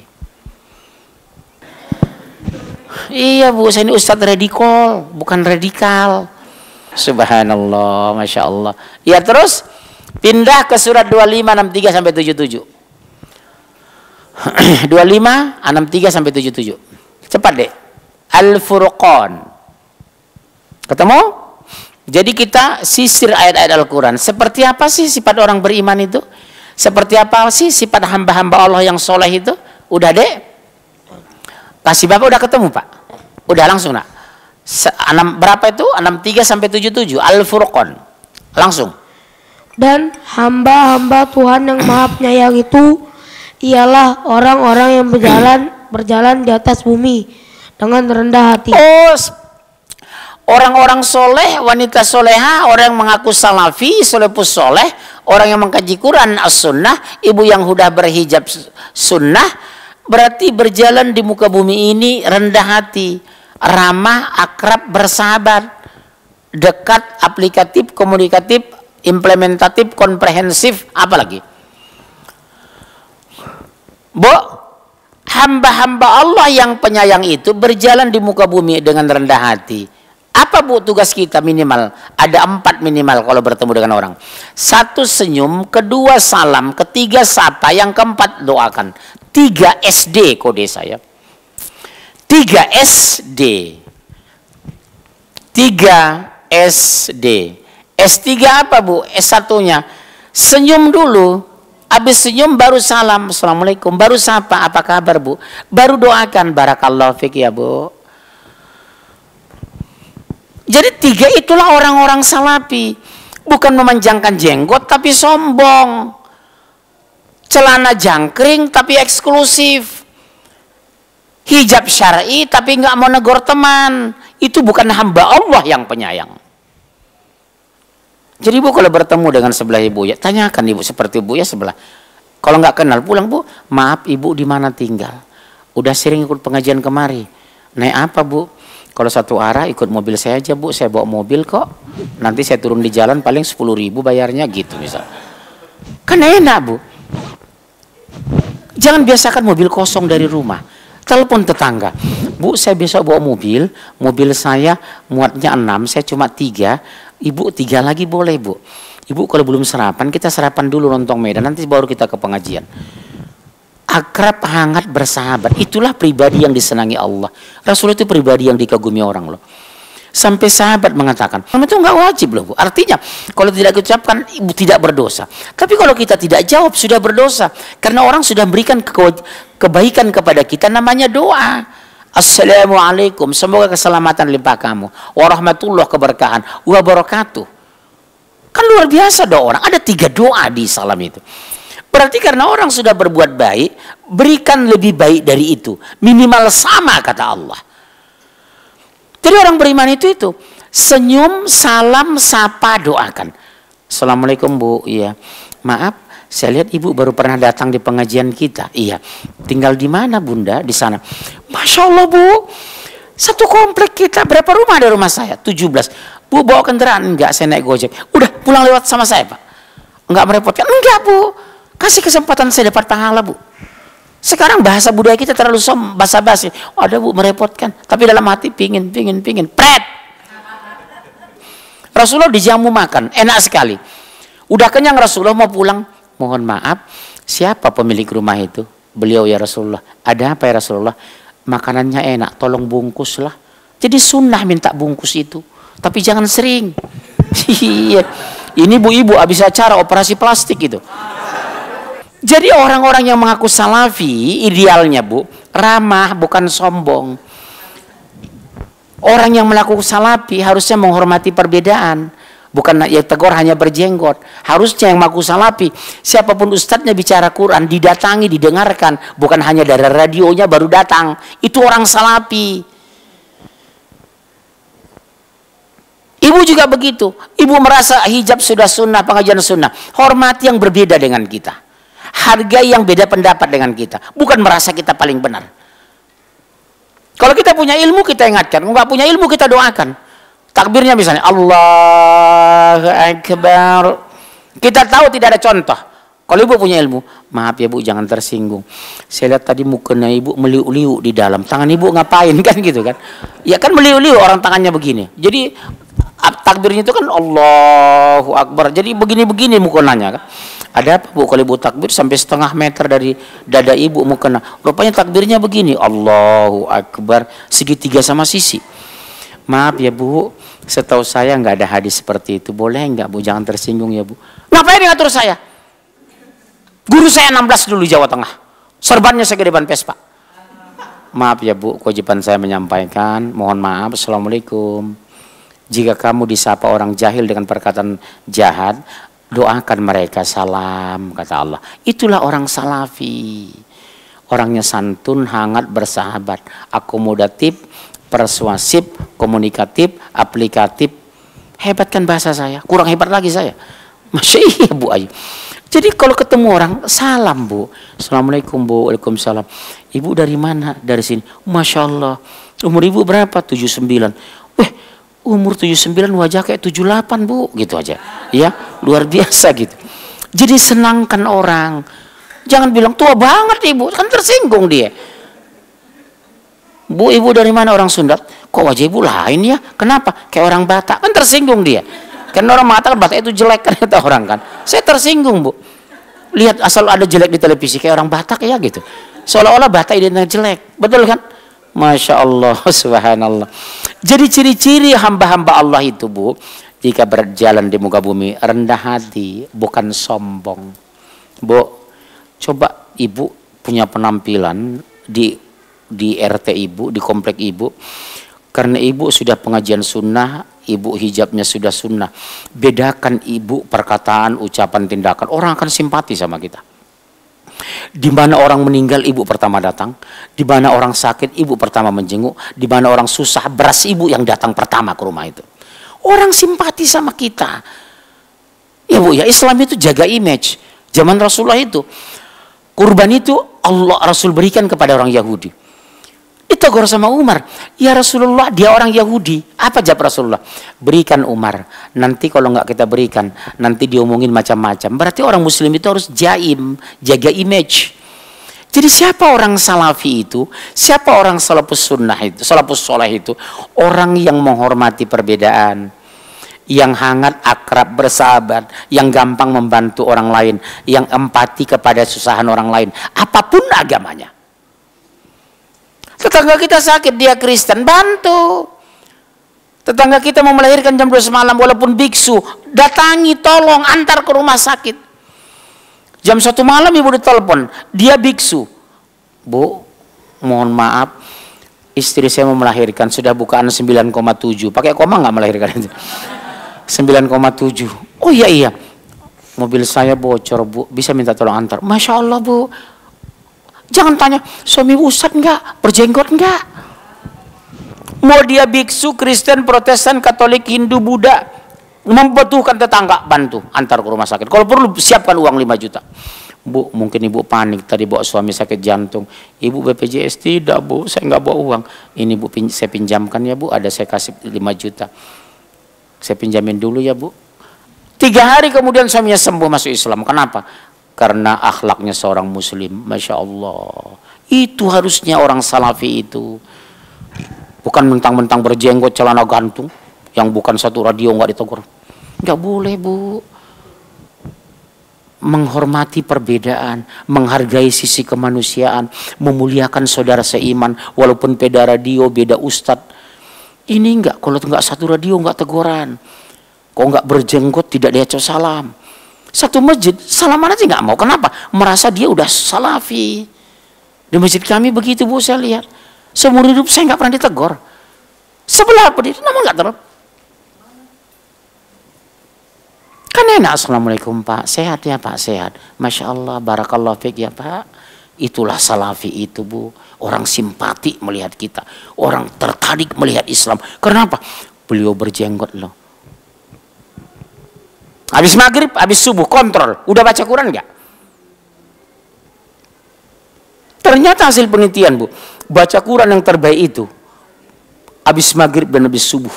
Speaker 1: Iya bu, saya ini ustadz radikal, bukan radikal. Subhanallah, masya Allah. Ya terus pindah ke surat 25, 63 sampai 77. 25, 63 sampai 77. Cepat deh. Al-Furqan. Ketemu? Jadi kita sisir ayat-ayat Al-Quran. Seperti apa sih sifat orang beriman itu? Seperti apa sih sifat hamba-hamba Allah yang soleh itu? Udah deh. Kasih Bapak udah ketemu Pak? Udah langsung nak. Berapa itu? 63 sampai 77. Al-Furqan. Langsung. Dan
Speaker 2: hamba-hamba Tuhan yang Maha Penyayang itu ialah orang-orang yang berjalan di atas bumi dengan rendah hati.
Speaker 1: Oh, orang-orang soleh, wanita soleha, orang yang mengaku salafi, solepus soleh, orang yang mengkaji Quran as-sunnah, ibu yang sudah berhijab sunnah, berarti berjalan di muka bumi ini rendah hati, ramah, akrab, bersahabat, dekat, aplikatif, komunikatif, implementatif, komprehensif, apalagi. Bu, hamba-hamba Allah yang penyayang itu berjalan di muka bumi dengan rendah hati. Apa bu tugas kita minimal? Ada 4 minimal kalau bertemu dengan orang. 1 senyum, 2 salam, 3 sapa, yang keempat doakan. 3 SD kode saya. 3 SD. 3 SD. S3 apa bu? S1-nya. Senyum dulu. Habis senyum baru salam, assalamualaikum, baru sapa, apa kabar bu, baru doakan, barakallahu fik ya bu. Jadi 3 itulah orang-orang salafi, bukan memanjangkan jenggot tapi sombong, celana jangkring tapi eksklusif, hijab syar'i tapi nggak mau negor teman, itu bukan hamba Allah yang penyayang. Jadi bu kalau bertemu dengan sebelah ibu ya tanyakan ibu seperti ibu ya sebelah. Kalau nggak kenal pulang bu, maaf ibu di mana tinggal? Udah sering ikut pengajian kemari. Naik apa bu? Kalau satu arah ikut mobil saya aja bu, saya bawa mobil kok. Nanti saya turun di jalan paling 10.000 bayarnya gitu misal. Kan enak bu. Jangan biasakan mobil kosong dari rumah. Telepon tetangga, bu saya besok bawa mobil saya muatnya 6, saya cuma 3. Ibu 3 lagi boleh bu. Ibu kalau belum sarapan, kita sarapan dulu lontong Medan, nanti baru kita ke pengajian. Akrab, hangat, bersahabat. Itulah pribadi yang disenangi Allah. Rasul itu pribadi yang dikagumi orang loh. Sampai sahabat mengatakan, itu nggak wajib loh bu. Artinya kalau tidak diucapkan ibu tidak berdosa. Tapi kalau kita tidak jawab sudah berdosa. Karena orang sudah memberikan kebaikan kepada kita, namanya doa. Assalamualaikum, semoga keselamatan limpah kamu, warahmatullah keberkahan, wabarakatuh. Kan luar biasa doa orang. Ada 3 doa di salam itu. Berarti karena orang sudah berbuat baik, berikan lebih baik dari itu. Minimal sama kata Allah. Jadi orang beriman itu senyum, salam, sapa, doakan. Assalamualaikum bu, iya. Maaf, saya lihat ibu baru pernah datang di pengajian kita. Iya. Tinggal di mana bunda? Di sana. Masya Allah bu, satu komplek kita. Berapa rumah ada rumah saya? 17. Bu bawa kendaraan? Enggak, saya naik Gojek. Udah pulang lewat sama saya pak. Enggak merepotkan? Enggak bu. Kasih kesempatan saya dapat pahala bu. Sekarang bahasa budaya kita terlalu basa-basi. Oh, ada bu merepotkan. Tapi dalam hati pingin. Pret. Rasulullah dijamu makan. Enak sekali. Udah kenyang Rasulullah mau pulang. Mohon maaf. Siapa pemilik rumah itu? Beliau ya Rasulullah. Ada apa ya Rasulullah? Makanannya enak. Tolong bungkuslah. Jadi sunnah minta bungkus itu. Tapi jangan sering. Iya. Ini bu-ibu habis acara operasi plastik itu. Jadi orang-orang yang mengaku salafi idealnya bu, ramah bukan sombong. Orang yang melakukan salafi harusnya menghormati perbedaan. Bukan yang tegur hanya berjenggot. Harusnya yang mengaku salafi, siapapun ustadznya bicara Quran, didatangi, didengarkan. Bukan hanya dari radionya baru datang. Itu orang salafi. Ibu juga begitu. Ibu merasa hijab sudah sunnah, pengajian sunnah. Hormati yang berbeda dengan kita. Hargai yang beda pendapat dengan kita. Bukan merasa kita paling benar. Kalau kita punya ilmu kita ingatkan. Kalau nggak punya ilmu kita doakan. Takbirnya misalnya Allahu Akbar. Kita tahu tidak ada contoh. Kalau ibu punya ilmu, maaf ya bu, jangan tersinggung. Saya lihat tadi mukanya ibu meliuk-liuk di dalam. Tangan ibu ngapain kan gitu kan? Ya kan meliuk-liuk orang tangannya begini. Jadi takbirnya itu kan Allahu Akbar. Jadi begini-begini mukanya kan. Ada apa bu kalau ibu takbir sampai setengah meter dari dada ibu mukena? Rupanya takbirnya begini, Allahu Akbar, segitiga sama sisi. Maaf ya bu, setahu saya nggak ada hadis seperti itu. Boleh nggak bu? Jangan tersinggung ya bu. Ngapain ngatur saya? Guru saya 16 dulu Jawa Tengah. Serbannya segedeban Vespa. Maaf ya bu, kewajiban saya menyampaikan. Mohon maaf. Assalamualaikum. Jika kamu disapa orang jahil dengan perkataan jahat, doakan mereka salam, kata Allah. Itulah orang salafi. Orangnya santun, hangat, bersahabat, akomodatif, persuasif, komunikatif, aplikatif. Hebat kan bahasa saya? Kurang hebat lagi saya. Masya iya bu Ayu. Jadi kalau ketemu orang, salam bu. Assalamualaikum bu, waalaikumsalam. Ibu dari mana? Dari sini. Masya Allah. Umur ibu berapa? 79. Weh, umur 79 wajah kayak 78 bu. Gitu aja. Ya, luar biasa gitu. Jadi senangkan orang. Jangan bilang tua banget ibu. Kan tersinggung dia. Bu, ibu dari mana? Orang Sunda. Kok wajah ibu lain ya? Kenapa? Kayak orang Batak. Kan tersinggung dia. Karena orang mengatakan Batak itu jelek kan kata orang kan. Saya tersinggung bu. Lihat asal ada jelek di televisi kayak orang Batak ya gitu. Seolah-olah Batak identik jelek. Betul kan? Masya Allah, subhanallah. Jadi ciri-ciri hamba-hamba Allah itu bu, jika berjalan di muka bumi rendah hati, bukan sombong. Bu, coba ibu punya penampilan di RT ibu, di komplek ibu. Karena ibu sudah pengajian sunnah, ibu hijabnya sudah sunnah. Bedakan ibu perkataan, ucapan, tindakan. Orang akan simpati sama kita. Di mana orang meninggal, ibu pertama datang. Di mana orang sakit, ibu pertama menjenguk. Di mana orang susah, beras ibu yang datang pertama ke rumah itu. Orang simpati sama kita. Ya bu, ya Islam itu jaga image. Zaman Rasulullah itu, kurban itu Allah Rasul berikan kepada orang Yahudi. Ditegur sama Umar, ya Rasulullah dia orang Yahudi. Apa jawab Rasulullah? Berikan Umar. Nanti kalau nggak kita berikan, nanti diomongin macam-macam. Berarti orang Muslim itu harus jaim, jaga image. Jadi siapa orang salafi itu? Siapa orang salafus sunnah itu? Salafus soleh itu? Orang yang menghormati perbedaan, yang hangat, akrab, bersahabat, yang gampang membantu orang lain, yang empati kepada susahan orang lain, apapun agamanya. Tetangga kita sakit, dia Kristen, bantu. Tetangga kita mau melahirkan jam 2 malam, walaupun biksu, datangi, tolong, antar ke rumah sakit. Jam 1 malam ibu ditelepon, dia biksu. Bu, mohon maaf, istri saya mau melahirkan, sudah bukaan 9,7. Pakai koma nggak melahirkan itu? 9,7. Oh iya, mobil saya bocor bu, bisa minta tolong antar. Masya Allah bu. Jangan tanya, suami ustadz enggak? Berjenggot enggak? Mau dia biksu, Kristen, Protestan, Katolik, Hindu, Buddha, membutuhkan tetangga, bantu, antar ke rumah sakit. Kalau perlu siapkan uang 5 juta. Bu, mungkin ibu panik, tadi bawa suami sakit jantung. Ibu BPJS, tidak bu, saya enggak bawa uang. Ini bu, saya pinjamkan ya bu, ada saya kasih 5 juta. Saya pinjamin dulu ya bu. 3 hari kemudian suaminya sembuh masuk Islam. Kenapa? Karena akhlaknya seorang muslim. Masya Allah. Itu harusnya orang salafi itu. Bukan mentang-mentang berjenggot celana gantung. Yang bukan satu radio nggak ditegur. Nggak boleh bu. Menghormati perbedaan. Menghargai sisi kemanusiaan. Memuliakan saudara seiman. Walaupun beda radio, beda ustadz. Ini enggak. Kalau nggak satu radio nggak teguran. Kalau nggak berjenggot tidak diajak salam. Satu masjid, salaman aja nggak mau. Kenapa? Merasa dia udah salafi. Di masjid kami begitu bu, saya lihat. Seumur hidup saya nggak pernah ditegur. Sebelah berdiri, namun nggak terlalu. Kan enak, assalamualaikum Pak, sehat ya Pak, sehat. Masya Allah, barakallah fiik ya Pak. Itulah salafi itu Bu. Orang simpati melihat kita. Orang tertarik melihat Islam. Kenapa? Beliau berjenggot loh. Habis maghrib, habis subuh, kontrol. Udah baca Quran nggak? Ternyata hasil penelitian Bu. Baca Quran yang terbaik itu habis maghrib dan habis subuh.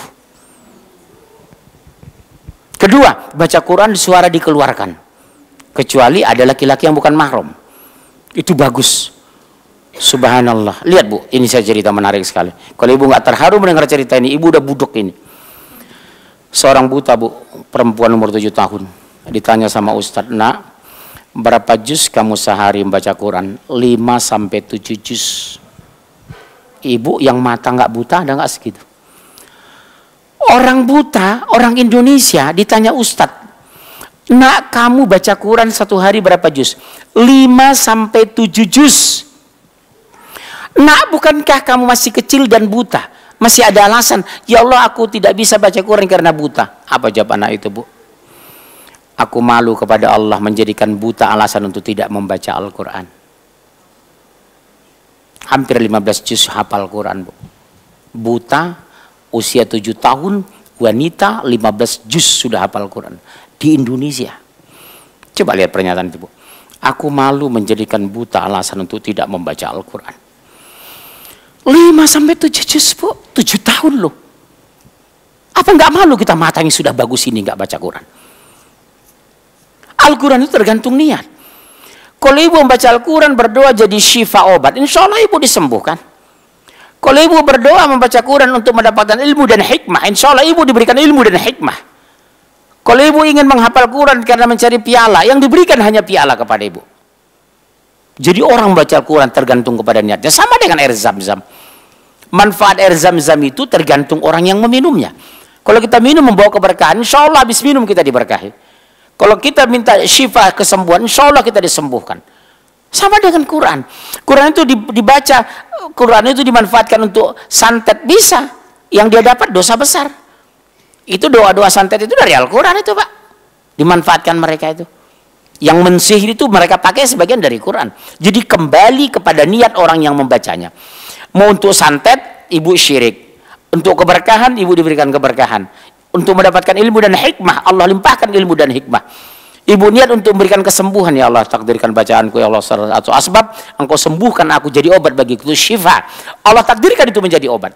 Speaker 1: Kedua, baca Quran suara dikeluarkan. Kecuali ada laki-laki yang bukan mahram. Itu bagus. Subhanallah. Lihat Bu, ini saya cerita menarik sekali. Kalau ibu nggak terharu mendengar cerita ini, ibu udah budok ini. Seorang buta Bu, perempuan umur 7 tahun. Ditanya sama Ustadz, nak, berapa juz kamu sehari membaca Quran? 5-7 juz. Ibu yang mata nggak buta ada nggak segitu? Orang buta, orang Indonesia ditanya Ustadz, nak kamu baca Quran satu hari berapa juz? 5-7 juz. Nak, bukankah kamu masih kecil dan buta? Masih ada alasan, ya Allah aku tidak bisa baca Quran karena buta. Apa jawab anak itu Bu? Aku malu kepada Allah menjadikan buta alasan untuk tidak membaca Al-Quran. Hampir 15 juz hafal Quran Bu. Buta, usia 7 tahun, wanita 15 juz sudah hafal Quran. Di Indonesia. Coba lihat pernyataan itu Bu. Aku malu menjadikan buta alasan untuk tidak membaca Al-Quran. 5-7 juz Bu. 7 tahun loh. Apa nggak malu kita matanya sudah bagus ini nggak baca Quran? Al-Quran itu tergantung niat. Kalau ibu membaca Al-Quran berdoa jadi syifa obat, insya Allah ibu disembuhkan. Kalau ibu berdoa membaca Quran untuk mendapatkan ilmu dan hikmah, insya Allah ibu diberikan ilmu dan hikmah. Kalau ibu ingin menghafal Quran karena mencari piala, yang diberikan hanya piala kepada ibu. Jadi orang membaca Al-Quran tergantung kepada niatnya. Sama dengan air zam-zam. Manfaat air zam-zam itu tergantung orang yang meminumnya. Kalau kita minum membawa keberkahan, insya Allah habis minum kita diberkahi. Kalau kita minta syifa kesembuhan, insya Allah kita disembuhkan. Sama dengan Quran. Quran itu dibaca, Quran itu dimanfaatkan untuk santet bisa. Yang dia dapat dosa besar. Itu doa-doa santet itu dari Al-Quran itu Pak. Dimanfaatkan mereka itu. Yang mensihir itu mereka pakai sebagian dari Quran. Jadi kembali kepada niat orang yang membacanya. Mau untuk santet, ibu syirik. Untuk keberkahan, ibu diberikan keberkahan. Untuk mendapatkan ilmu dan hikmah, Allah limpahkan ilmu dan hikmah. Ibu niat untuk memberikan kesembuhan, ya Allah takdirkan bacaanku ya Allah atau asbab engkau sembuhkan aku jadi obat bagiku, itu syifa. Allah takdirkan itu menjadi obat.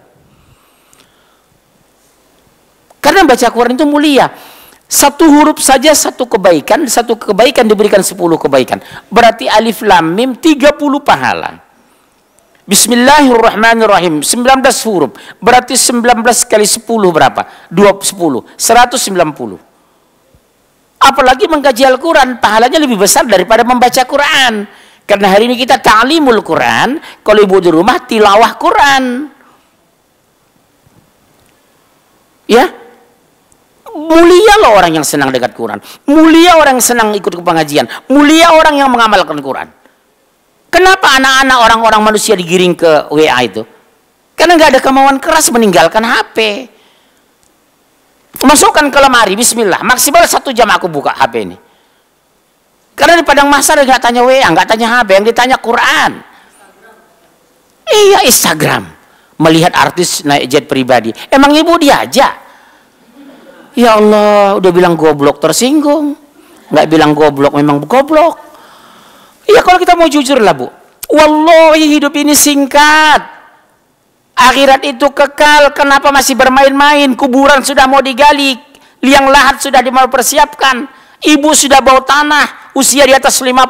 Speaker 1: Karena baca Quran itu mulia. Satu huruf saja satu kebaikan diberikan 10 kebaikan. Berarti alif lam mim 30 pahala. Bismillahirrahmanirrahim 19 huruf berarti 19 kali 10 berapa? 10 190. Apalagi mengkaji Al-Quran pahalanya lebih besar daripada membaca Quran. Karena hari ini kita ta'limul Quran, kalau ibu di rumah tilawah Quran. Ya. Mulia loh orang yang senang dekat Quran. Mulia orang yang senang ikut ke pengajian. Mulia orang yang mengamalkan Quran. Kenapa anak-anak orang-orang manusia digiring ke WA itu? Karena nggak ada kemauan keras meninggalkan HP. Masukkan ke lemari, bismillah. Maksimal 1 jam aku buka HP ini. Karena di padang mahsyar nggak tanya WA, nggak tanya HP, yang ditanya Quran. Iya, Instagram. Melihat artis naik jet pribadi. Emang ibu diajak? Ya Allah, udah bilang goblok tersinggung. Nggak bilang goblok, memang goblok. Ya kalau kita mau jujur lah Bu. Wallahi hidup ini singkat. Akhirat itu kekal. Kenapa masih bermain-main? Kuburan sudah mau digali. Liang lahat sudah mau persiapkan. Ibu sudah bau tanah. Usia di atas 50.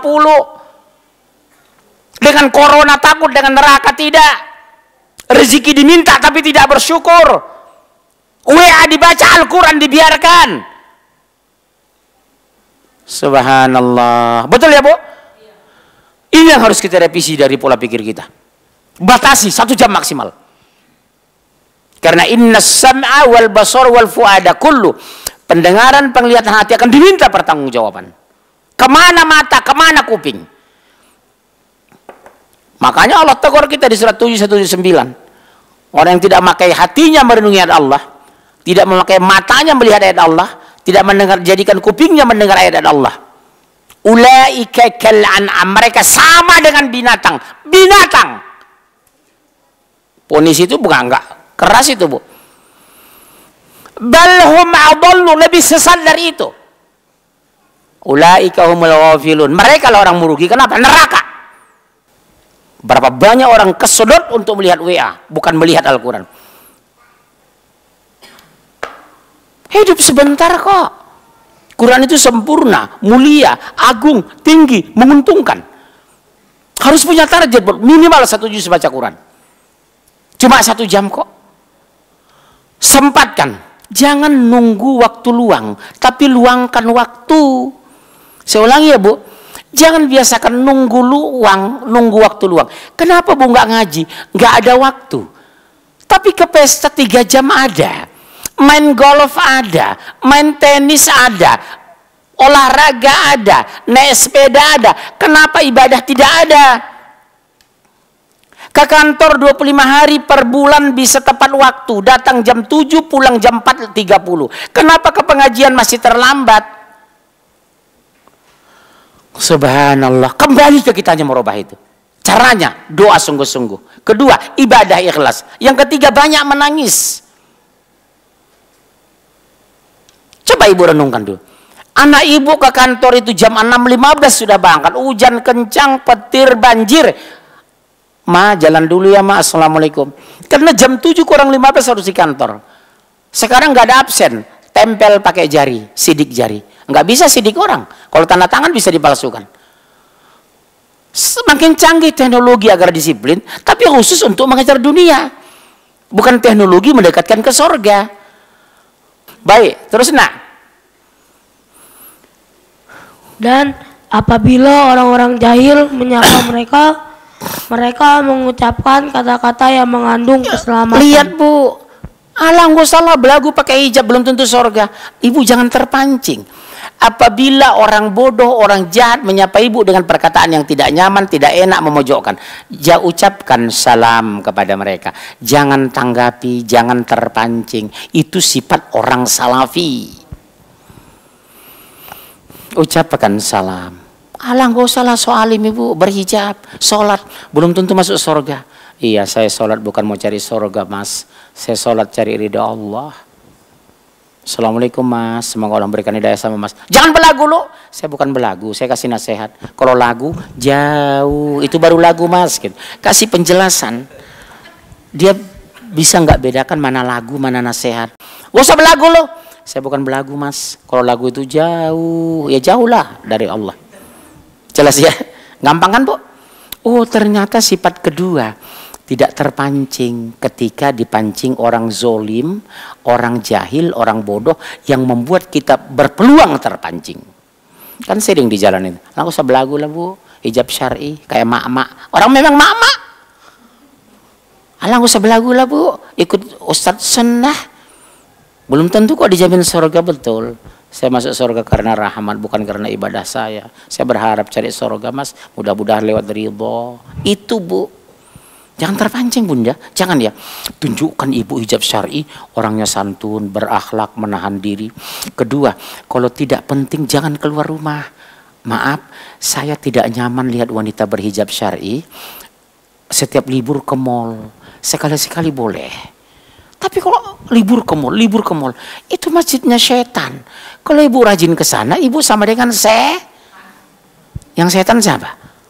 Speaker 1: Dengan corona takut, dengan neraka tidak. Rezeki diminta tapi tidak bersyukur. WA dibaca, Al-Quran dibiarkan. Subhanallah. Betul ya Bu? Ini yang harus kita revisi dari pola pikir kita. Batasi 1 jam maksimal. Karena inna sam'a wal basar wal fu'ada kullu. Pendengaran, penglihatan, hati akan diminta pertanggungjawaban. Kemana mata, kemana kuping. Makanya Allah tegur kita di surat 719. Orang yang tidak memakai hatinya merenungi ayat Allah, tidak memakai matanya melihat ayat Allah, tidak mendengar, jadikan kupingnya mendengar ayat Allah. Ulaika kal an'am, mereka sama dengan binatang. Binatang. Ponis itu bukan enggak keras itu, Bu. Bal hum adallu, lebih sesat dari itu. Ulaika humul ghafilun, mereka lah orang merugi. Kenapa? Neraka. Berapa banyak orang kesedot untuk melihat WA, bukan melihat Al-Quran. Hidup sebentar kok. Quran itu sempurna, mulia, agung, tinggi, menguntungkan. Harus punya target, minimal 1 juz baca Quran. Cuma 1 jam kok. Sempatkan. Jangan nunggu waktu luang, tapi luangkan waktu. Saya ulangi ya, Bu. Jangan biasakan nunggu waktu luang. Kenapa, Bu, nggak ngaji? Nggak ada waktu. Tapi ke pesta 3 jam ada. Main golf ada. Main tenis ada. Olahraga ada. Naik sepeda ada. Kenapa ibadah tidak ada? Ke kantor 25 hari per bulan bisa tepat waktu. Datang jam 7, pulang jam 4.30. Kenapa ke pengajian masih terlambat? Subhanallah. Kembali ke kitanya merubah itu. Caranya doa sungguh-sungguh. Kedua, ibadah ikhlas. Yang ketiga, banyak menangis. Coba ibu renungkan dulu. Anak ibu ke kantor itu jam 6.15 sudah berangkat. Hujan kencang, petir, banjir. Ma, jalan dulu ya, Ma. Assalamualaikum. Karena jam 7 kurang 15 harus di kantor. Sekarang nggak ada absen. Tempel pakai jari, sidik jari. Nggak bisa sidik orang. Kalau tanda tangan bisa dipalsukan. Semakin canggih teknologi agar disiplin, tapi khusus untuk mengejar dunia. Bukan teknologi mendekatkan ke sorga. Baik, terus nak.
Speaker 2: Dan apabila orang-orang jahil menyapa mereka, mereka mengucapkan kata-kata yang mengandung keselamatan.
Speaker 1: Lihat, Bu. Alah, nggak salah belagu pakai hijab belum tentu sorga. Ibu jangan terpancing. Apabila orang bodoh, orang jahat menyapa ibu dengan perkataan yang tidak nyaman, tidak enak, memojokkan, ucapkan salam kepada mereka. Jangan tanggapi, jangan terpancing. Itu sifat orang salafi. Ucapkan salam. Alah, nggak usah lah soalim ibu, berhijab, sholat, belum tentu masuk surga. Iya, saya sholat bukan mau cari surga, Mas. Saya sholat cari ridha Allah. Assalamualaikum, Mas. Semoga Allah berikan hidayah sama Mas. Jangan belagu lo. Saya bukan belagu, saya kasih nasihat. Kalau lagu, jauh. Itu baru lagu, Mas. Kasih penjelasan. Dia bisa nggak bedakan mana lagu, mana nasihat. Gak usah belagu lo. Saya bukan belagu, Mas. Kalau lagu itu jauh, ya jauh lah dari Allah. Jelas ya? Gampang kan, Bu? Oh, ternyata sifat kedua, tidak terpancing ketika dipancing orang zolim, orang jahil, orang bodoh yang membuat kita berpeluang terpancing. Kan sering di jalan itu. Lah, usah belagu lah, Bu. Hijab syar'i kayak mak-mak. Orang memang mak-mak. Alah, usah belagu lah, Bu. Ikut ustadz sunnah. Belum tentu kok dijamin surga, betul. Saya masuk surga karena rahmat, bukan karena ibadah saya. Saya berharap cari surga, Mas. Mudah-mudahan lewat ridho. Itu, Bu. Jangan terpancing, Bunda. Jangan ya. Tunjukkan ibu hijab syar'i, orangnya santun, berakhlak, menahan diri. Kedua, kalau tidak penting jangan keluar rumah. Maaf, saya tidak nyaman lihat wanita berhijab syar'i setiap libur ke mall. Sekali-sekali boleh. Tapi kalau libur ke mall, itu masjidnya setan. Kalau ibu rajin ke sana, ibu sama dengan yang setan siapa?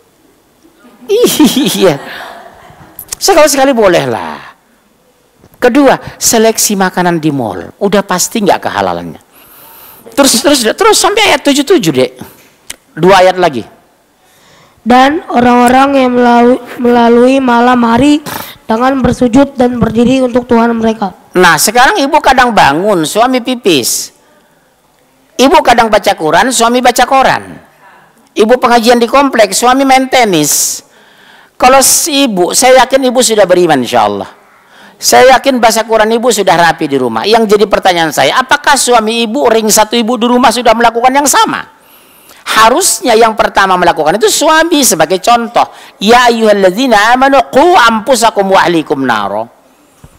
Speaker 1: Iya. Sekali-sekali boleh lah. Kedua, seleksi makanan di mall. Udah pasti nggak kehalalannya. Terus sampai ayat 77, Dek. 2 ayat lagi.
Speaker 2: Dan orang-orang yang melalui malam hari dengan bersujud dan berdiri untuk Tuhan mereka.
Speaker 1: Nah, sekarang ibu kadang bangun, suami pipis. Ibu kadang baca Quran, suami baca koran. Ibu pengajian di kompleks, suami main tenis. Kalau ibu, saya yakin ibu sudah beriman, insya Allah. Saya yakin baca Quran ibu sudah rapi di rumah. Yang jadi pertanyaan saya, apakah suami ibu, ring satu ibu di rumah sudah melakukan yang sama? Harusnya yang pertama melakukan itu suami sebagai contoh. Ya ayyuhalladzina amanu qu anfusakum wa ahlikum naro.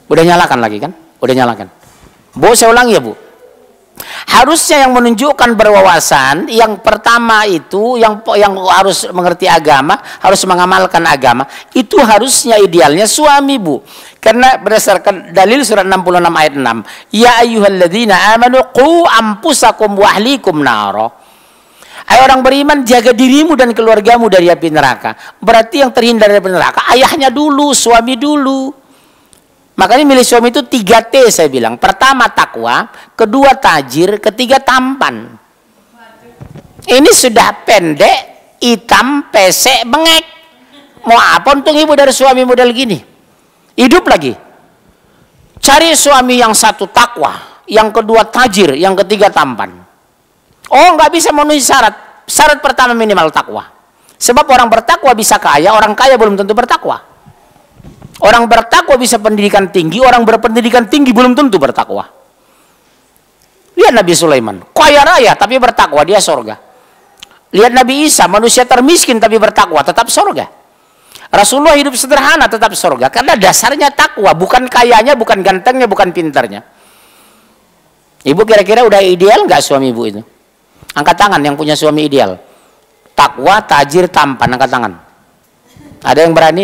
Speaker 1: Udah nyalakan lagi kan? Udah nyalakan. Bu, saya ulangi ya Bu. Harusnya yang menunjukkan berwawasan, yang pertama itu yang harus mengerti agama, harus mengamalkan agama, itu harusnya idealnya suami Bu. Karena berdasarkan dalil surat 66 ayat 6, ya ayyuhalladzina amanu qu anfusakum wa ahlikum nara. Hai orang beriman, jaga dirimu dan keluargamu dari api neraka. Berarti yang terhindar dari api neraka ayahnya dulu, suami dulu. Makanya milih suami itu 3T saya bilang. Pertama takwa, kedua tajir, ketiga tampan. Ini sudah pendek, hitam, pesek, bengek. Mau apa untung ibu dari suami model gini? Hidup lagi. Cari suami yang satu takwa, yang kedua tajir, yang ketiga tampan. Oh, nggak bisa memenuhi syarat. Syarat pertama minimal takwa. Sebab orang bertakwa bisa kaya, orang kaya belum tentu bertakwa. Orang bertakwa bisa pendidikan tinggi, orang berpendidikan tinggi belum tentu bertakwa. Lihat Nabi Sulaiman, kaya raya tapi bertakwa, dia surga. Lihat Nabi Isa, manusia termiskin tapi bertakwa, tetap surga. Rasulullah hidup sederhana, tetap surga. Karena dasarnya takwa, bukan kayanya, bukan gantengnya, bukan pintarnya. Ibu kira-kira udah ideal nggak suami ibu itu? Angkat tangan yang punya suami ideal. Takwa, tajir, tampan, angkat tangan. Ada yang berani?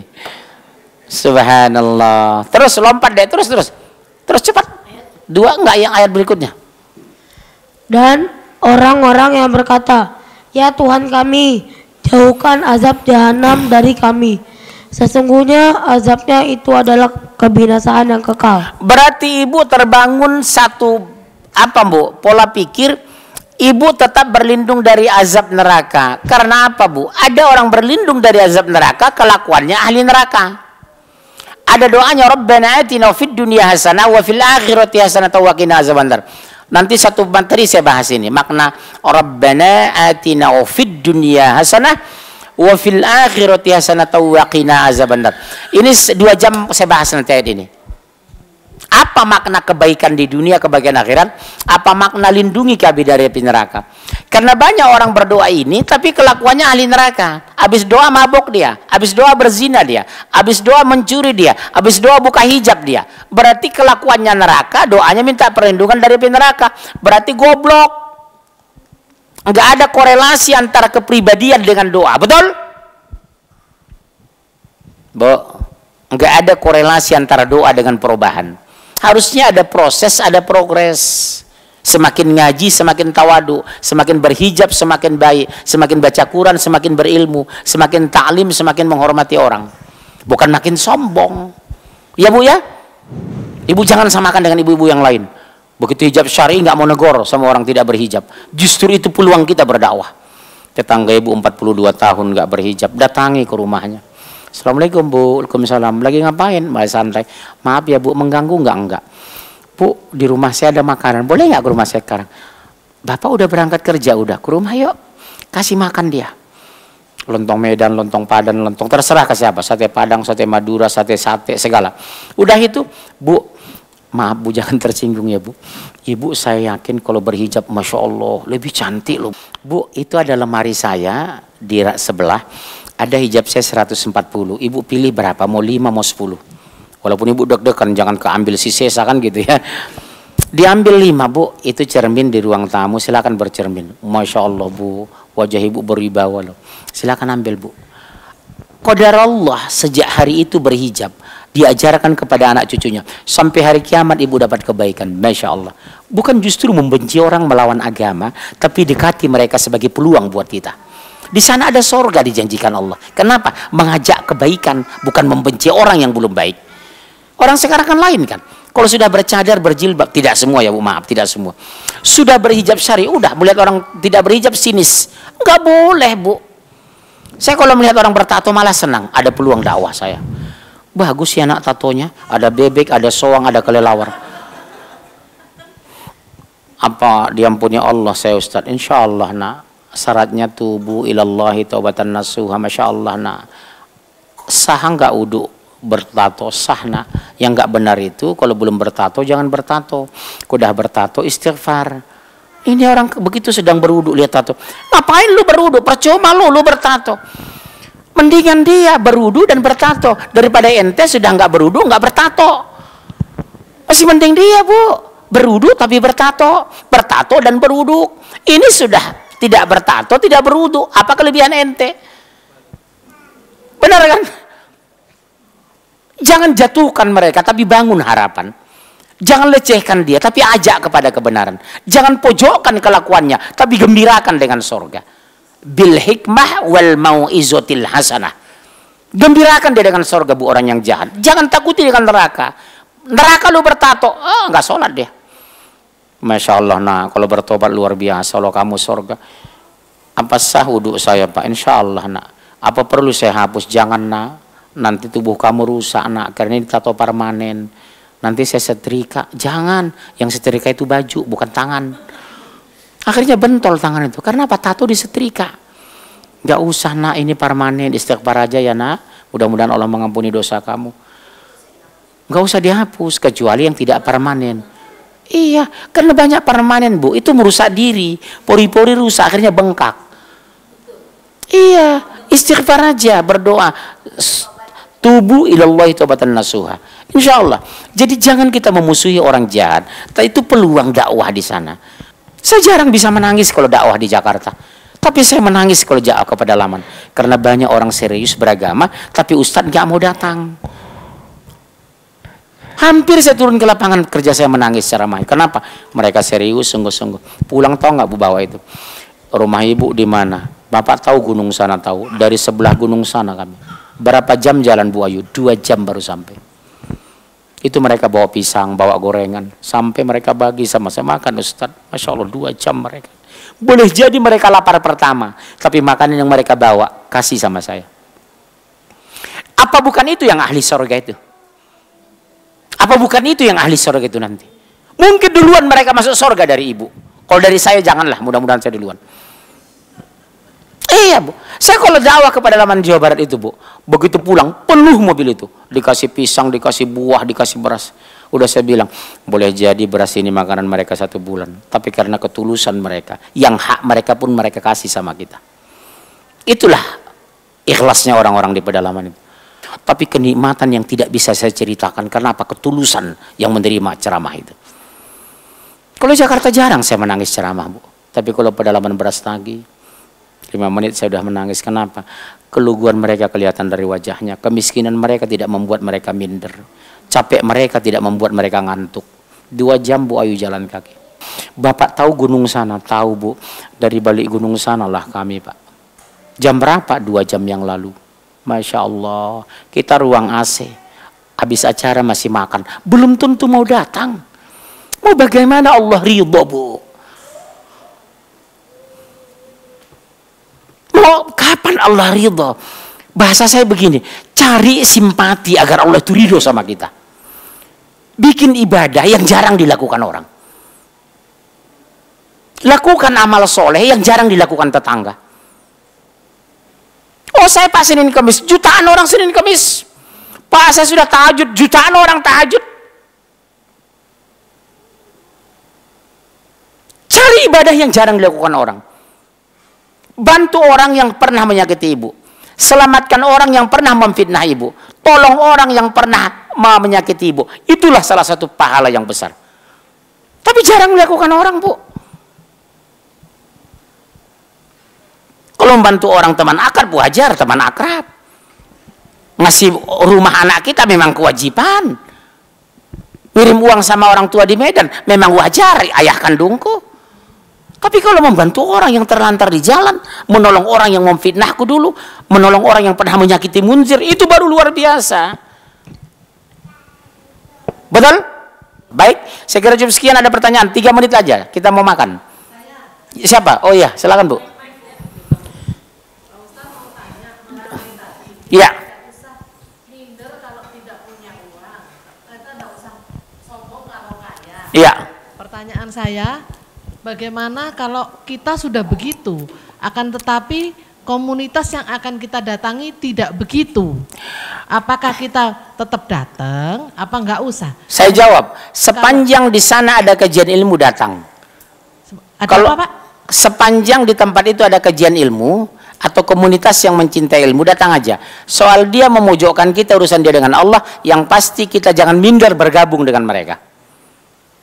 Speaker 1: Subhanallah. Terus lompat deh, terus cepat. Dua enggak yang ayat berikutnya.
Speaker 2: Dan orang-orang yang berkata, ya Tuhan kami, jauhkan azab jahanam dari kami. Sesungguhnya azabnya itu adalah kebinasaan yang kekal.
Speaker 1: Berarti ibu terbangun satu apa Bu? Pola pikir ibu tetap berlindung dari azab neraka. Karena apa Bu? Ada orang berlindung dari azab neraka, kelakuannya ahli neraka. Ada doanya, Rabbana atina fid dunya hasanah wa fil akhirati hasanah wa qina azabannar. Nanti satu materi saya bahas ini. Makna Rabbana atina fid dunya hasanah wa fil akhirati hasanah wa qina azabannar. Ini 2 jam saya bahas nanti ayat ini. Apa makna kebaikan di dunia, kebaikan akhirat? Apa makna lindungi kami dari api neraka? Karena banyak orang berdoa ini, tapi kelakuannya ahli neraka. Habis doa mabuk dia, habis doa berzina dia, habis doa mencuri dia, habis doa buka hijab dia. Berarti kelakuannya neraka, doanya minta perlindungan dari api neraka. Berarti goblok. Enggak ada korelasi antara kepribadian dengan doa, betul? Bu, enggak ada korelasi antara doa dengan perubahan. Harusnya ada proses, ada progres. Semakin ngaji, semakin tawadu. Semakin berhijab, semakin baik. Semakin baca Quran, semakin berilmu. Semakin ta'lim, semakin menghormati orang. Bukan makin sombong. Ya Bu ya? Ibu jangan samakan dengan ibu-ibu yang lain. Begitu hijab syar'i nggak mau negor sama orang tidak berhijab. Justru itu peluang kita berdakwah. Tetangga ibu 42 tahun nggak berhijab, datangi ke rumahnya. Assalamualaikum Bu, waalaikumsalam. Lagi ngapain? Masih santai. Maaf ya Bu, mengganggu enggak? Bu, di rumah saya ada makanan. Boleh nggak ke rumah saya sekarang? Bapak udah berangkat kerja, udah ke rumah yuk. Kasih makan dia. Lontong Medan, lontong Padang, lontong terserah ke siapa. Sate Padang, sate Madura, sate segala. Udah itu, Bu. Maaf Bu, jangan tersinggung ya Bu. Ibu saya yakin kalau berhijab, Masya Allah, lebih cantik loh. Bu, itu ada lemari saya di rak sebelah. Ada hijab saya 140. Ibu pilih berapa? Mau 5, mau 10. Walaupun ibu deg-degan, jangan keambil si sisa kan gitu ya. Diambil 5 Bu, itu cermin di ruang tamu, silakan bercermin. Masya Allah Bu, wajah ibu berwibawa loh. Silakan ambil Bu. Qadar Allah sejak hari itu berhijab, diajarkan kepada anak cucunya. Sampai hari kiamat ibu dapat kebaikan. Masya Allah. Bukan justru membenci orang melawan agama, tapi dekati mereka sebagai peluang buat kita. Di sana ada sorga dijanjikan Allah. Kenapa? Mengajak kebaikan, bukan membenci orang yang belum baik. Orang sekarang kan lain kan. Kalau sudah bercadar, berjilbab, tidak semua ya Bu, maaf, tidak semua. Sudah berhijab syar'i, udah melihat orang tidak berhijab sinis. Enggak boleh Bu. Saya kalau melihat orang bertato malah senang. Ada peluang dakwah saya. Bagus ya anak tatonya. Ada bebek, ada soang, ada kelelawar. Apa diampuni Allah saya Ustaz? Insya Allah nak. Syaratnya tubuh ilallahi taubatan nasuha. Masya Allah nak. Sah nggak wudhu bertato? Sah nak. Yang nggak benar itu kalau belum bertato jangan bertato. Udah bertato istighfar. Ini orang begitu sedang berwudhu lihat tato. Ngapain lu berwudhu? Percuma lu bertato. Mendingan dia berwudhu dan bertato daripada ente sedang nggak berwudhu nggak bertato. Masih mending dia, Bu. Berwudu tapi bertato. Bertato dan berwudu. Ini sudah tidak bertato, tidak berwudu. Apa kelebihan ente? Benar kan? Jangan jatuhkan mereka, tapi bangun harapan. Jangan lecehkan dia, tapi ajak kepada kebenaran. Jangan pojokkan kelakuannya, tapi gembirakan dengan sorga. Bil hikmah wal mau'izotil hasanah. Gembirakan dia dengan sorga, Bu, orang yang jahat. Jangan takuti dengan neraka. Neraka lu bertato, nggak sholat dia. Masya Allah, nah kalau bertobat luar biasa, kalau kamu sorga. Apa sah wudhu saya, Pak? Insya Allah, nak. Apa perlu saya hapus? Jangan, nak. Nanti tubuh kamu rusak, nak, karena ini tato permanen. Nanti saya setrika. Jangan, yang setrika itu baju, bukan tangan. Akhirnya bentol tangan itu. Karena apa? Tato disetrika. Gak usah, nak, ini permanen. Istighfar aja ya, nak. Mudah-mudahan Allah mengampuni dosa kamu. Gak usah dihapus, kecuali yang tidak permanen. Iya, karena banyak permanen, Bu. Itu merusak diri. Pori-pori rusak, akhirnya bengkak. Iya, istighfar aja, berdoa. Tubu ilallahi taubatan nasuha. Insya Allah. Jadi jangan kita memusuhi orang jahat. Itu peluang dakwah di sana. Saya jarang bisa menangis kalau dakwah di Jakarta. Tapi saya menangis kalau dakwah ke pedalaman. Karena banyak orang serius beragama, tapi Ustadz gak mau datang. Hampir saya turun ke lapangan kerja, saya menangis secara mahal. Kenapa? Mereka serius, sungguh-sungguh. Pulang tahu nggak, Bu, bawa itu? Rumah ibu di mana? Bapak tahu Gunung Sana, tahu? Dari sebelah gunung sana kami. Berapa jam jalan, Bu Ayu? 2 jam baru sampai. Itu mereka bawa pisang, bawa gorengan. Sampai mereka bagi sama saya makan, Ustaz. Masya Allah, 2 jam mereka. Boleh jadi mereka lapar pertama. Tapi makanan yang mereka bawa, kasih sama saya. Apa bukan itu yang ahli surga itu? Apa bukan itu yang ahli surga itu nanti? Mungkin duluan mereka masuk surga dari ibu. Kalau dari saya janganlah, mudah-mudahan saya duluan. Iya, Bu. Saya kalau dakwah ke pedalaman Jawa Barat itu, Bu, begitu pulang penuh mobil itu. Dikasih pisang, dikasih buah, dikasih beras. Udah saya bilang, boleh jadi beras ini makanan mereka 1 bulan. Tapi karena ketulusan mereka, yang hak mereka pun mereka kasih sama kita. Itulah ikhlasnya orang-orang di pedalaman itu. Tapi kenikmatan yang tidak bisa saya ceritakan. Karena apa? Ketulusan yang menerima ceramah itu. Kalau Jakarta jarang saya menangis ceramah, Bu. Tapi kalau pedalaman Brastagi, 5 menit saya sudah menangis. Kenapa? Keluguan mereka kelihatan dari wajahnya. Kemiskinan mereka tidak membuat mereka minder. Capek mereka tidak membuat mereka ngantuk. 2 jam, Bu Ayu, jalan kaki. Bapak tahu Gunung Sana? Tahu, Bu. Dari balik gunung sanalah kami, Pak. Jam berapa? 2 jam yang lalu. Masya Allah, kita ruang AC. Habis acara masih makan. Belum tentu mau datang. Mau bagaimana Allah ridho, Bu? Mau kapan Allah ridho? Bahasa saya begini, cari simpati agar Allah itu ridho sama kita. Bikin ibadah yang jarang dilakukan orang. Lakukan amal soleh yang jarang dilakukan tetangga. Oh, saya Pak Senin Kemis, jutaan orang Senin Kemis. Pak, saya sudah tahajud, jutaan orang tahajud. Cari ibadah yang jarang dilakukan orang. Bantu orang yang pernah menyakiti ibu. Selamatkan orang yang pernah memfitnah ibu. Tolong orang yang pernah menyakiti ibu. Itulah salah satu pahala yang besar. Tapi jarang dilakukan orang, Bu. Kalau membantu orang teman akrab, wajar, teman akrab. Ngasih rumah anak kita memang kewajiban. Kirim uang sama orang tua di Medan memang wajar, ayah kandungku. Tapi kalau membantu orang yang terlantar di jalan, menolong orang yang memfitnahku dulu, menolong orang yang pernah menyakiti Munzir, itu baru luar biasa. Betul? Baik, saya kira cukup sekian. Ada pertanyaan? 3 menit aja, kita mau makan. Siapa? Oh iya, silakan, Bu. Iya. Iya.
Speaker 3: Pertanyaan saya, bagaimana kalau kita sudah begitu, akan tetapi komunitas yang akan kita datangi tidak begitu? Apakah kita tetap datang? Apa enggak usah?
Speaker 1: Saya jawab, sepanjang di sana ada kajian ilmu datang.
Speaker 3: Ada
Speaker 1: kalau
Speaker 3: apa, Pak?
Speaker 1: Sepanjang di tempat itu ada kajian ilmu atau komunitas yang mencintai ilmu, datang aja. Soal dia memojokkan kita, urusan dia dengan Allah, yang pasti kita jangan minder bergabung dengan mereka.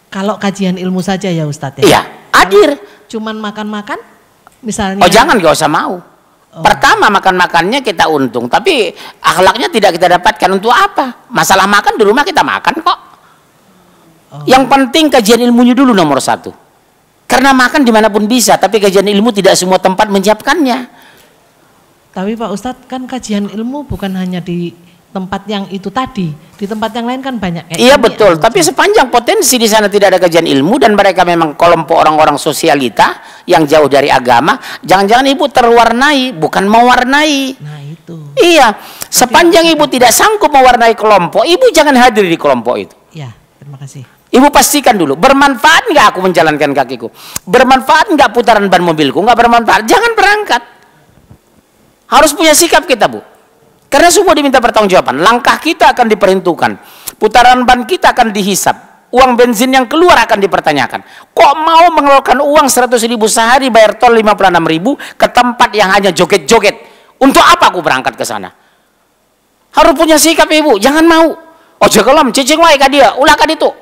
Speaker 3: Kalau kajian ilmu saja ya Ustadz ya?
Speaker 1: Iya, hadir.
Speaker 3: Cuman makan-makan misalnya?
Speaker 1: Oh jangan, gak usah mau. Pertama makan-makannya kita untung, tapi akhlaknya tidak kita dapatkan. Untuk apa? Masalah makan di rumah kita makan kok. Yang penting kajian ilmunya dulu nomor satu. Karena makan dimanapun bisa, tapi kajian ilmu tidak semua tempat menyiapkannya.
Speaker 3: Tapi Pak Ustadz, kan kajian ilmu bukan hanya di tempat yang itu tadi, di tempat yang lain kan banyak.
Speaker 1: Iya betul, tapi sepanjang potensi di sana tidak ada kajian ilmu dan mereka memang kelompok orang-orang sosialita yang jauh dari agama, jangan-jangan ibu terwarnai, bukan mewarnai.
Speaker 3: Nah itu.
Speaker 1: Iya, sepanjang ibu tidak sanggup mewarnai kelompok, ibu jangan hadir di kelompok itu.
Speaker 3: Ya, terima kasih.
Speaker 1: Ibu pastikan dulu, bermanfaat nggak aku menjalankan kakiku? Bermanfaat nggak putaran ban mobilku? Nggak bermanfaat, jangan berangkat. Harus punya sikap kita, Bu. Karena semua diminta pertanggungjawaban. Langkah kita akan diperhitungkan. Putaran ban kita akan dihisap. Uang bensin yang keluar akan dipertanyakan. Kok mau mengeluarkan uang 100.000 sehari, bayar tol 56.000 ke tempat yang hanya joget-joget? Untuk apa aku berangkat ke sana? Harus punya sikap, Ibu. Jangan mau. Ojo kelam, cicing wae ka dia, ulah ka ditu.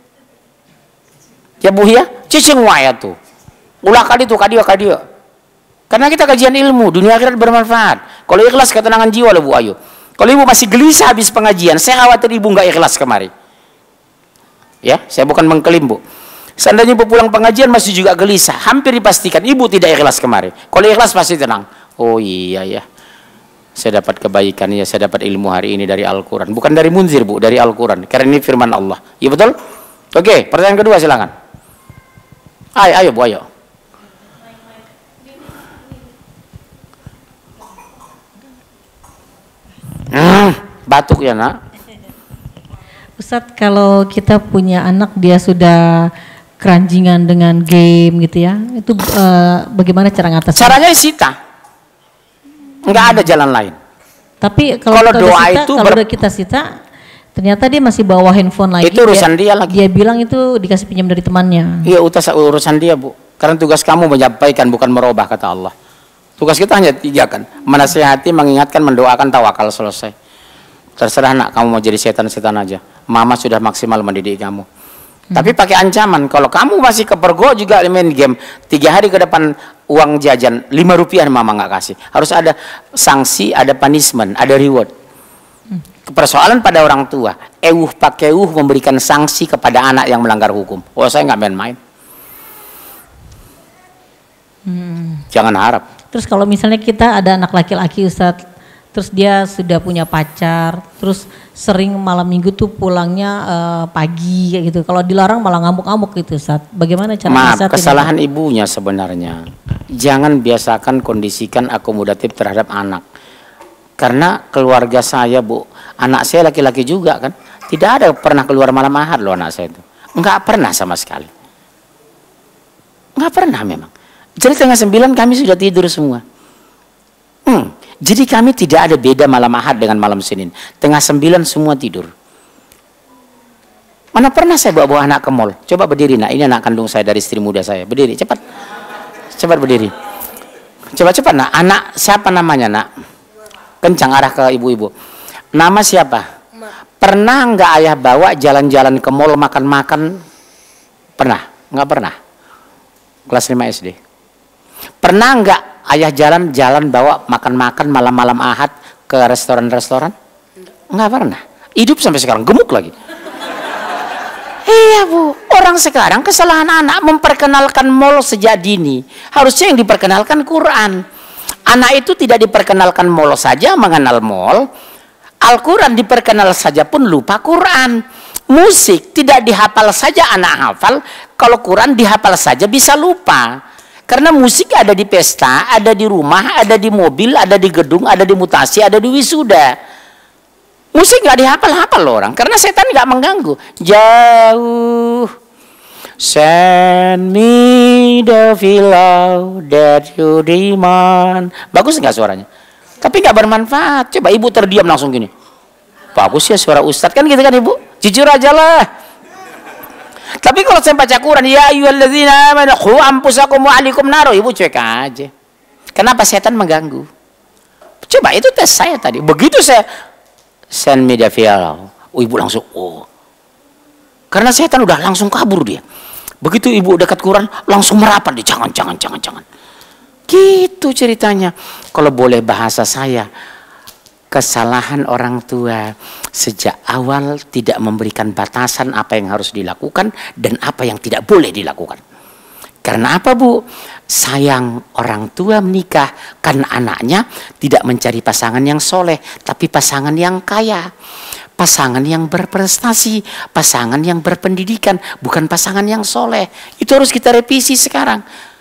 Speaker 1: Ya Bu ya, cicing wae tuh. Ulah ka ditu, ka dia. Karena kita kajian ilmu, dunia akhirat bermanfaat. Kalau ikhlas ketenangan jiwa loh Bu Ayu. Kalau ibu masih gelisah habis pengajian, saya khawatir ibu nggak ikhlas kemari. Ya, saya bukan mengklaim Bu. Seandainya ibu pulang pengajian masih juga gelisah, hampir dipastikan ibu tidak ikhlas kemari. Kalau ikhlas pasti tenang. Oh iya ya, saya dapat kebaikan ya, saya dapat ilmu hari ini dari Al-Quran. Bukan dari Munzir Bu, dari Al-Quran. Karena ini firman Allah. Iya betul? Oke, pertanyaan kedua silakan. Ayo Bu, ayo. Batuk ya nak.
Speaker 4: Ustadz, kalau kita punya anak dia sudah keranjingan dengan game gitu ya, itu bagaimana cara ngatasin? Caranya
Speaker 1: disita, nggak ada jalan lain.
Speaker 4: Tapi kalau doa sita, itu kalau kita sita, ternyata dia masih bawa handphone lagi.
Speaker 1: Itu urusan dia lagi.
Speaker 4: Dia bilang itu dikasih pinjam dari temannya.
Speaker 1: Iya, urusan dia Bu. Karena tugas kamu menyampaikan bukan merubah kata Allah. Tugas kita hanya 3 kan, menasihati, mengingatkan, mendoakan, tawakal, selesai. Terserah nak, kamu mau jadi setan-setan aja. Mama sudah maksimal mendidik kamu. Tapi pakai ancaman, kalau kamu masih kepergok juga main game, 3 hari ke depan uang jajan 5 rupiah mama nggak kasih. Harus ada sanksi, ada punishment, ada reward. Persoalan pada orang tua, pakeuh memberikan sanksi kepada anak yang melanggar hukum. Oh saya nggak main-main. Jangan harap.
Speaker 4: Terus kalau misalnya kita ada anak laki-laki Ustadz, terus dia sudah punya pacar, terus sering malam minggu tuh pulangnya pagi kayak gitu. Kalau dilarang malah ngamuk-ngamuk gitu Ustadz. Bagaimana cara
Speaker 1: Maaf, kesalahan ibunya sebenarnya. Jangan biasakan kondisikan akomodatif terhadap anak. Karena keluarga saya Bu, anak saya laki-laki juga kan, tidak ada pernah keluar malam ahad loh anak saya itu. Enggak pernah sama sekali. Enggak pernah memang. Jadi tengah 9 kami sudah tidur semua. Jadi kami tidak ada beda malam ahad dengan malam Senin. Tengah 9 semua tidur. Mana pernah saya bawa anak ke mall? Coba berdiri nak, ini anak kandung saya dari istri muda saya. Berdiri, cepat. Cepat berdiri. Coba cepat nak, anak siapa namanya nak? Kencang arah ke ibu-ibu. Nama siapa? Pernah nggak ayah bawa jalan-jalan ke mall makan-makan? Pernah? Nggak pernah. Kelas 5 SD. Pernah nggak ayah jalan-jalan bawa makan-makan malam-malam ahad ke restoran-restoran? Nggak pernah. Hidup sampai sekarang gemuk lagi. Iya Bu, orang sekarang kesalahan anak memperkenalkan mall sejak dini. Harusnya yang diperkenalkan Quran. Anak itu tidak diperkenalkan mall saja mengenal mall. Al-Quran diperkenal saja pun lupa Quran. Musik tidak dihafal saja anak hafal. Kalau Quran dihafal saja bisa lupa. Karena musik ada di pesta, ada di rumah, ada di mobil, ada di gedung, ada di mutasi, ada di wisuda. Musik nggak dihafal-hafal loh orang, karena setan nggak mengganggu. Jauh, send me the pillow that you demand. Bagus nggak suaranya? Tapi nggak bermanfaat. Coba ibu terdiam langsung gini. Bagus ya suara ustadz kan gitu kan ibu? Jujur aja lah. Tapi kalau saya baca Quran, ya ayyuhalladzina amanu qu anfusakum wa ahlikum nar, ibu cuek aja. Kenapa setan mengganggu? Coba itu tes saya tadi. Begitu saya send me the file, ibu langsung Karena setan udah langsung kabur dia. Begitu ibu dekat Quran, langsung merapat dia. Jangan. Gitu ceritanya. Kalau boleh bahasa saya, kesalahan orang tua sejak awal tidak memberikan batasan apa yang harus dilakukan dan apa yang tidak boleh dilakukan. Karena apa, Bu? Sayang orang tua menikah karena anaknya tidak mencari pasangan yang soleh, tapi pasangan yang kaya, pasangan yang berprestasi, pasangan yang berpendidikan, bukan pasangan yang soleh. Itu harus kita revisi sekarang.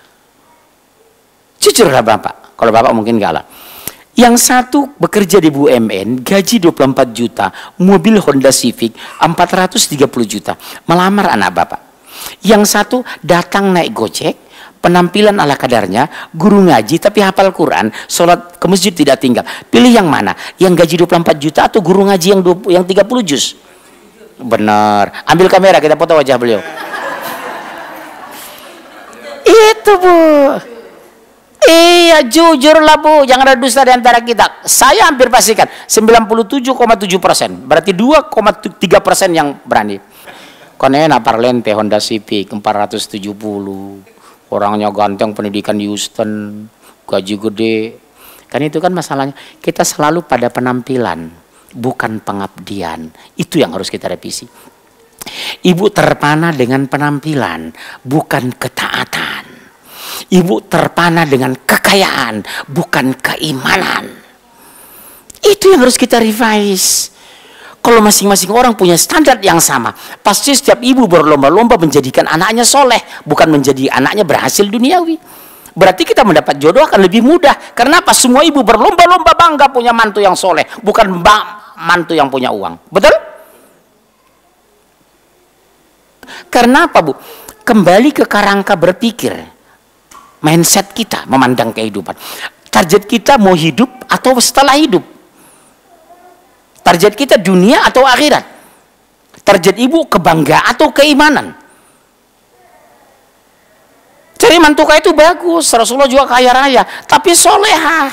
Speaker 1: Jujurlah Bapak, kalau Bapak mungkin enggak lah. Yang satu bekerja di BUMN, gaji 24 juta, mobil Honda Civic 430 juta, melamar anak Bapak. Yang satu datang naik Gojek, penampilan ala kadarnya, guru ngaji tapi hafal Quran, sholat ke masjid tidak tinggal. Pilih yang mana? Yang gaji 24 juta atau guru ngaji yang 30 juz? Benar. Ambil kamera, kita foto wajah beliau. Itu, Bu. Iya, jujurlah, Bu. Jangan ada dusta di antara kita. Saya hampir pastikan 97,7%. Berarti 2,3% yang berani. Kan enak Parlente Honda Civic 470. Orangnya ganteng, pendidikan di Houston, gaji gede. Kan itu kan masalahnya. Kita selalu pada penampilan, bukan pengabdian. Itu yang harus kita revisi. Ibu terpana dengan penampilan, bukan ketaatan. Ibu terpana dengan kekayaan, bukan keimanan. Itu yang harus kita revise. Kalau masing-masing orang punya standar yang sama, pasti setiap ibu berlomba-lomba menjadikan anaknya soleh, bukan menjadi anaknya berhasil duniawi. Berarti kita mendapat jodoh akan lebih mudah. Karena apa? Semua ibu berlomba-lomba bangga punya mantu yang soleh, bukan mantu yang punya uang. Betul? Karena apa, Bu? Kembali ke kerangka berpikir, mindset kita memandang kehidupan. Target kita mau hidup atau setelah hidup? Target kita dunia atau akhirat? Target ibu kebanggaan atau keimanan? Cari mantu kaya itu bagus, Rasulullah juga kaya raya, tapi solehah.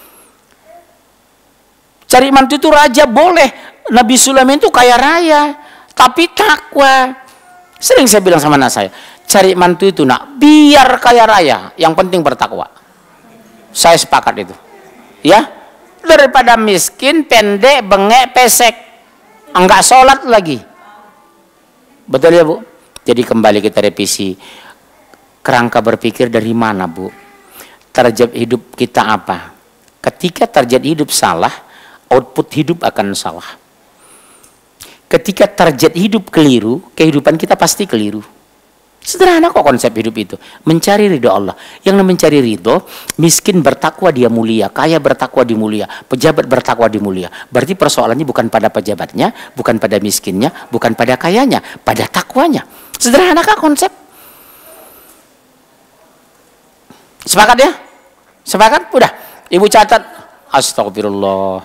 Speaker 1: Cari mantu itu raja boleh, Nabi Sulaiman itu kaya raya, tapi takwa. Sering saya bilang sama anak saya, cari mantu itu nak, biar kaya raya, yang penting bertakwa. Saya sepakat itu. Ya. Daripada miskin, pendek, bengek, pesek, enggak sholat lagi. Betul ya, Bu? Jadi kembali kita revisi kerangka berpikir dari mana, Bu? Target hidup kita apa? Ketika target hidup salah, output hidup akan salah. Ketika target hidup keliru, kehidupan kita pasti keliru. Sederhana kok konsep hidup itu. Mencari ridho Allah. Yang mencari ridho, miskin bertakwa dia mulia, kaya bertakwa di mulia, pejabat bertakwa di mulia. Berarti persoalannya bukan pada pejabatnya, bukan pada miskinnya, bukan pada kayanya, pada takwanya. Sederhana kah konsep? Sepakat ya? Sepakat? Udah. Ibu catat. Astagfirullah.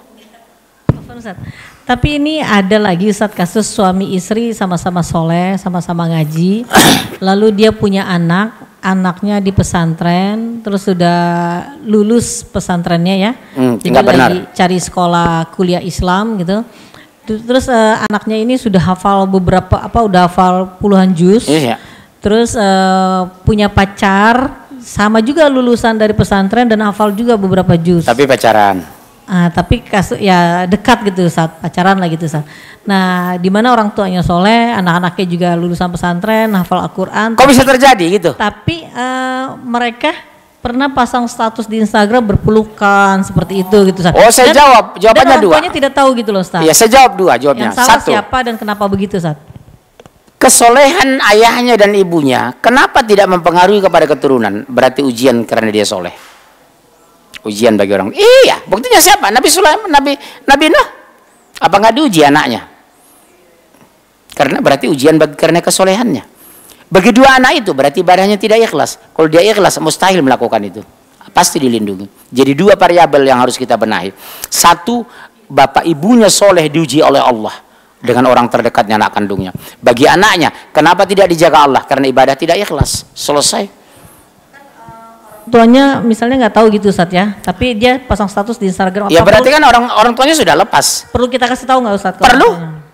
Speaker 4: Tapi ini ada lagi Ustaz kasus suami istri sama-sama soleh, sama-sama ngaji. Lalu dia punya anak, anaknya di pesantren, terus sudah lulus pesantrennya ya. Jadi lagi cari sekolah kuliah Islam gitu. Terus anaknya ini sudah hafal beberapa udah hafal puluhan juz. Iya. Terus punya pacar, sama juga lulusan dari pesantren dan hafal juga beberapa juz.
Speaker 1: Tapi pacaran.
Speaker 4: Tapi kasus ya dekat gitu saat pacaran lah gitu saat. Nah, di mana orang tuanya soleh, anak-anaknya juga lulusan pesantren, hafal Al-Quran.
Speaker 1: Kok bisa terjadi gitu?
Speaker 4: Tapi mereka pernah pasang status di Instagram berpelukan seperti itu gitu Ustaz.
Speaker 1: Oh, saya jawab, jawabannya
Speaker 4: dan
Speaker 1: dua.
Speaker 4: orang tuanya tidak tahu gitu loh Ustaz.
Speaker 1: Iya, saya jawab dua jawabnya.
Speaker 4: Yang salah
Speaker 1: satu,
Speaker 4: siapa dan kenapa begitu Ustaz?
Speaker 1: Kesolehan ayahnya dan ibunya, kenapa tidak mempengaruhi kepada keturunan? Berarti ujian karena dia soleh. Ujian bagi orang. Iya, buktinya siapa? Nabi Sulaiman, Nabi Nuh. Apa nggak diuji anaknya? Karena berarti ujian karena kesolehannya. Bagi dua anak itu berarti ibadahnya tidak ikhlas. Kalau dia ikhlas, mustahil melakukan itu. Pasti dilindungi. Jadi dua variabel yang harus kita benahi. Satu, bapak ibunya soleh diuji oleh Allah dengan orang terdekatnya, anak kandungnya. Bagi anaknya, kenapa tidak dijaga Allah? Karena ibadah tidak ikhlas. Selesai.
Speaker 4: Tuanya misalnya nggak tahu gitu Ustaz ya, tapi dia pasang status di Instagram.
Speaker 1: Ya berarti kan orang tuanya sudah lepas.
Speaker 4: Perlu kita kasih tahu nggak Ustaz?
Speaker 1: Perlu.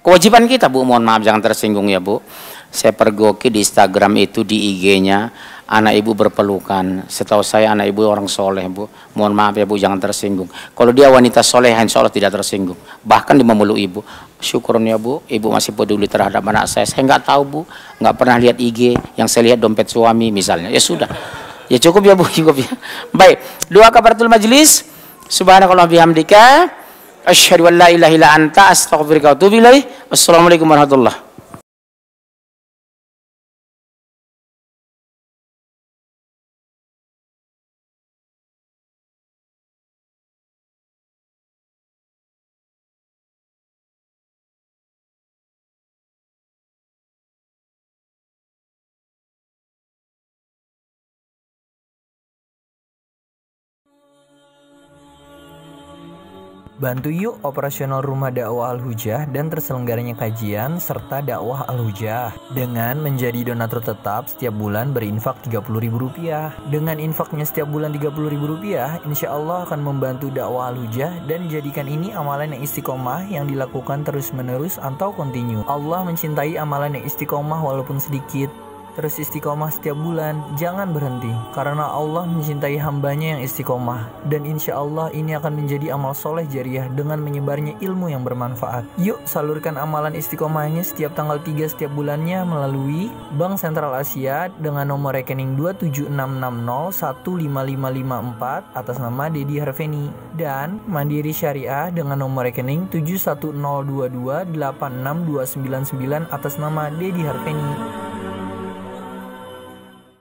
Speaker 1: Kewajiban kita Bu, mohon maaf jangan tersinggung ya Bu. Saya pergoki di Instagram itu, di IG-nya anak ibu berpelukan. Setahu saya anak ibu orang soleh Bu. Mohon maaf ya Bu, jangan tersinggung. Kalau dia wanita soleh insya Allah tidak tersinggung. Bahkan di memeluk ibu. Syukurun ya Bu, ibu masih peduli terhadap anak saya. Saya nggak tahu Bu, nggak pernah lihat IG. Yang saya lihat dompet suami misalnya. Ya sudah, ya cukup ya Bu, cukup ya. Baik, doa kafaratul majlis. Subhanakallah bihamdika, asyhadu an la ilaha illa anta, astaghfiruka wa atubu ilaik. Wassalamualaikum warahmatullahi.
Speaker 5: Bantu yuk operasional Rumah Dakwah Al-Hujah dan terselenggaranya kajian serta dakwah Al-Hujah dengan menjadi donatur tetap setiap bulan berinfak Rp30.000. Dengan infaknya setiap bulan Rp30.000, insya Allah akan membantu dakwah Al-Hujah dan jadikan ini amalan yang istiqomah yang dilakukan terus-menerus atau kontinu. Allah mencintai amalan yang istiqomah walaupun sedikit. Terus istiqomah setiap bulan, jangan berhenti. Karena Allah mencintai hambanya yang istiqomah. Dan insya Allah ini akan menjadi amal soleh jariah dengan menyebarnya ilmu yang bermanfaat. Yuk salurkan amalan istiqomahnya setiap tanggal 3 setiap bulannya melalui Bank Sentral Asia dengan nomor rekening 27660155554 atas nama Dedi Harveni. Dan Mandiri Syariah dengan nomor rekening 71022862999 atas nama Dedi Harveni.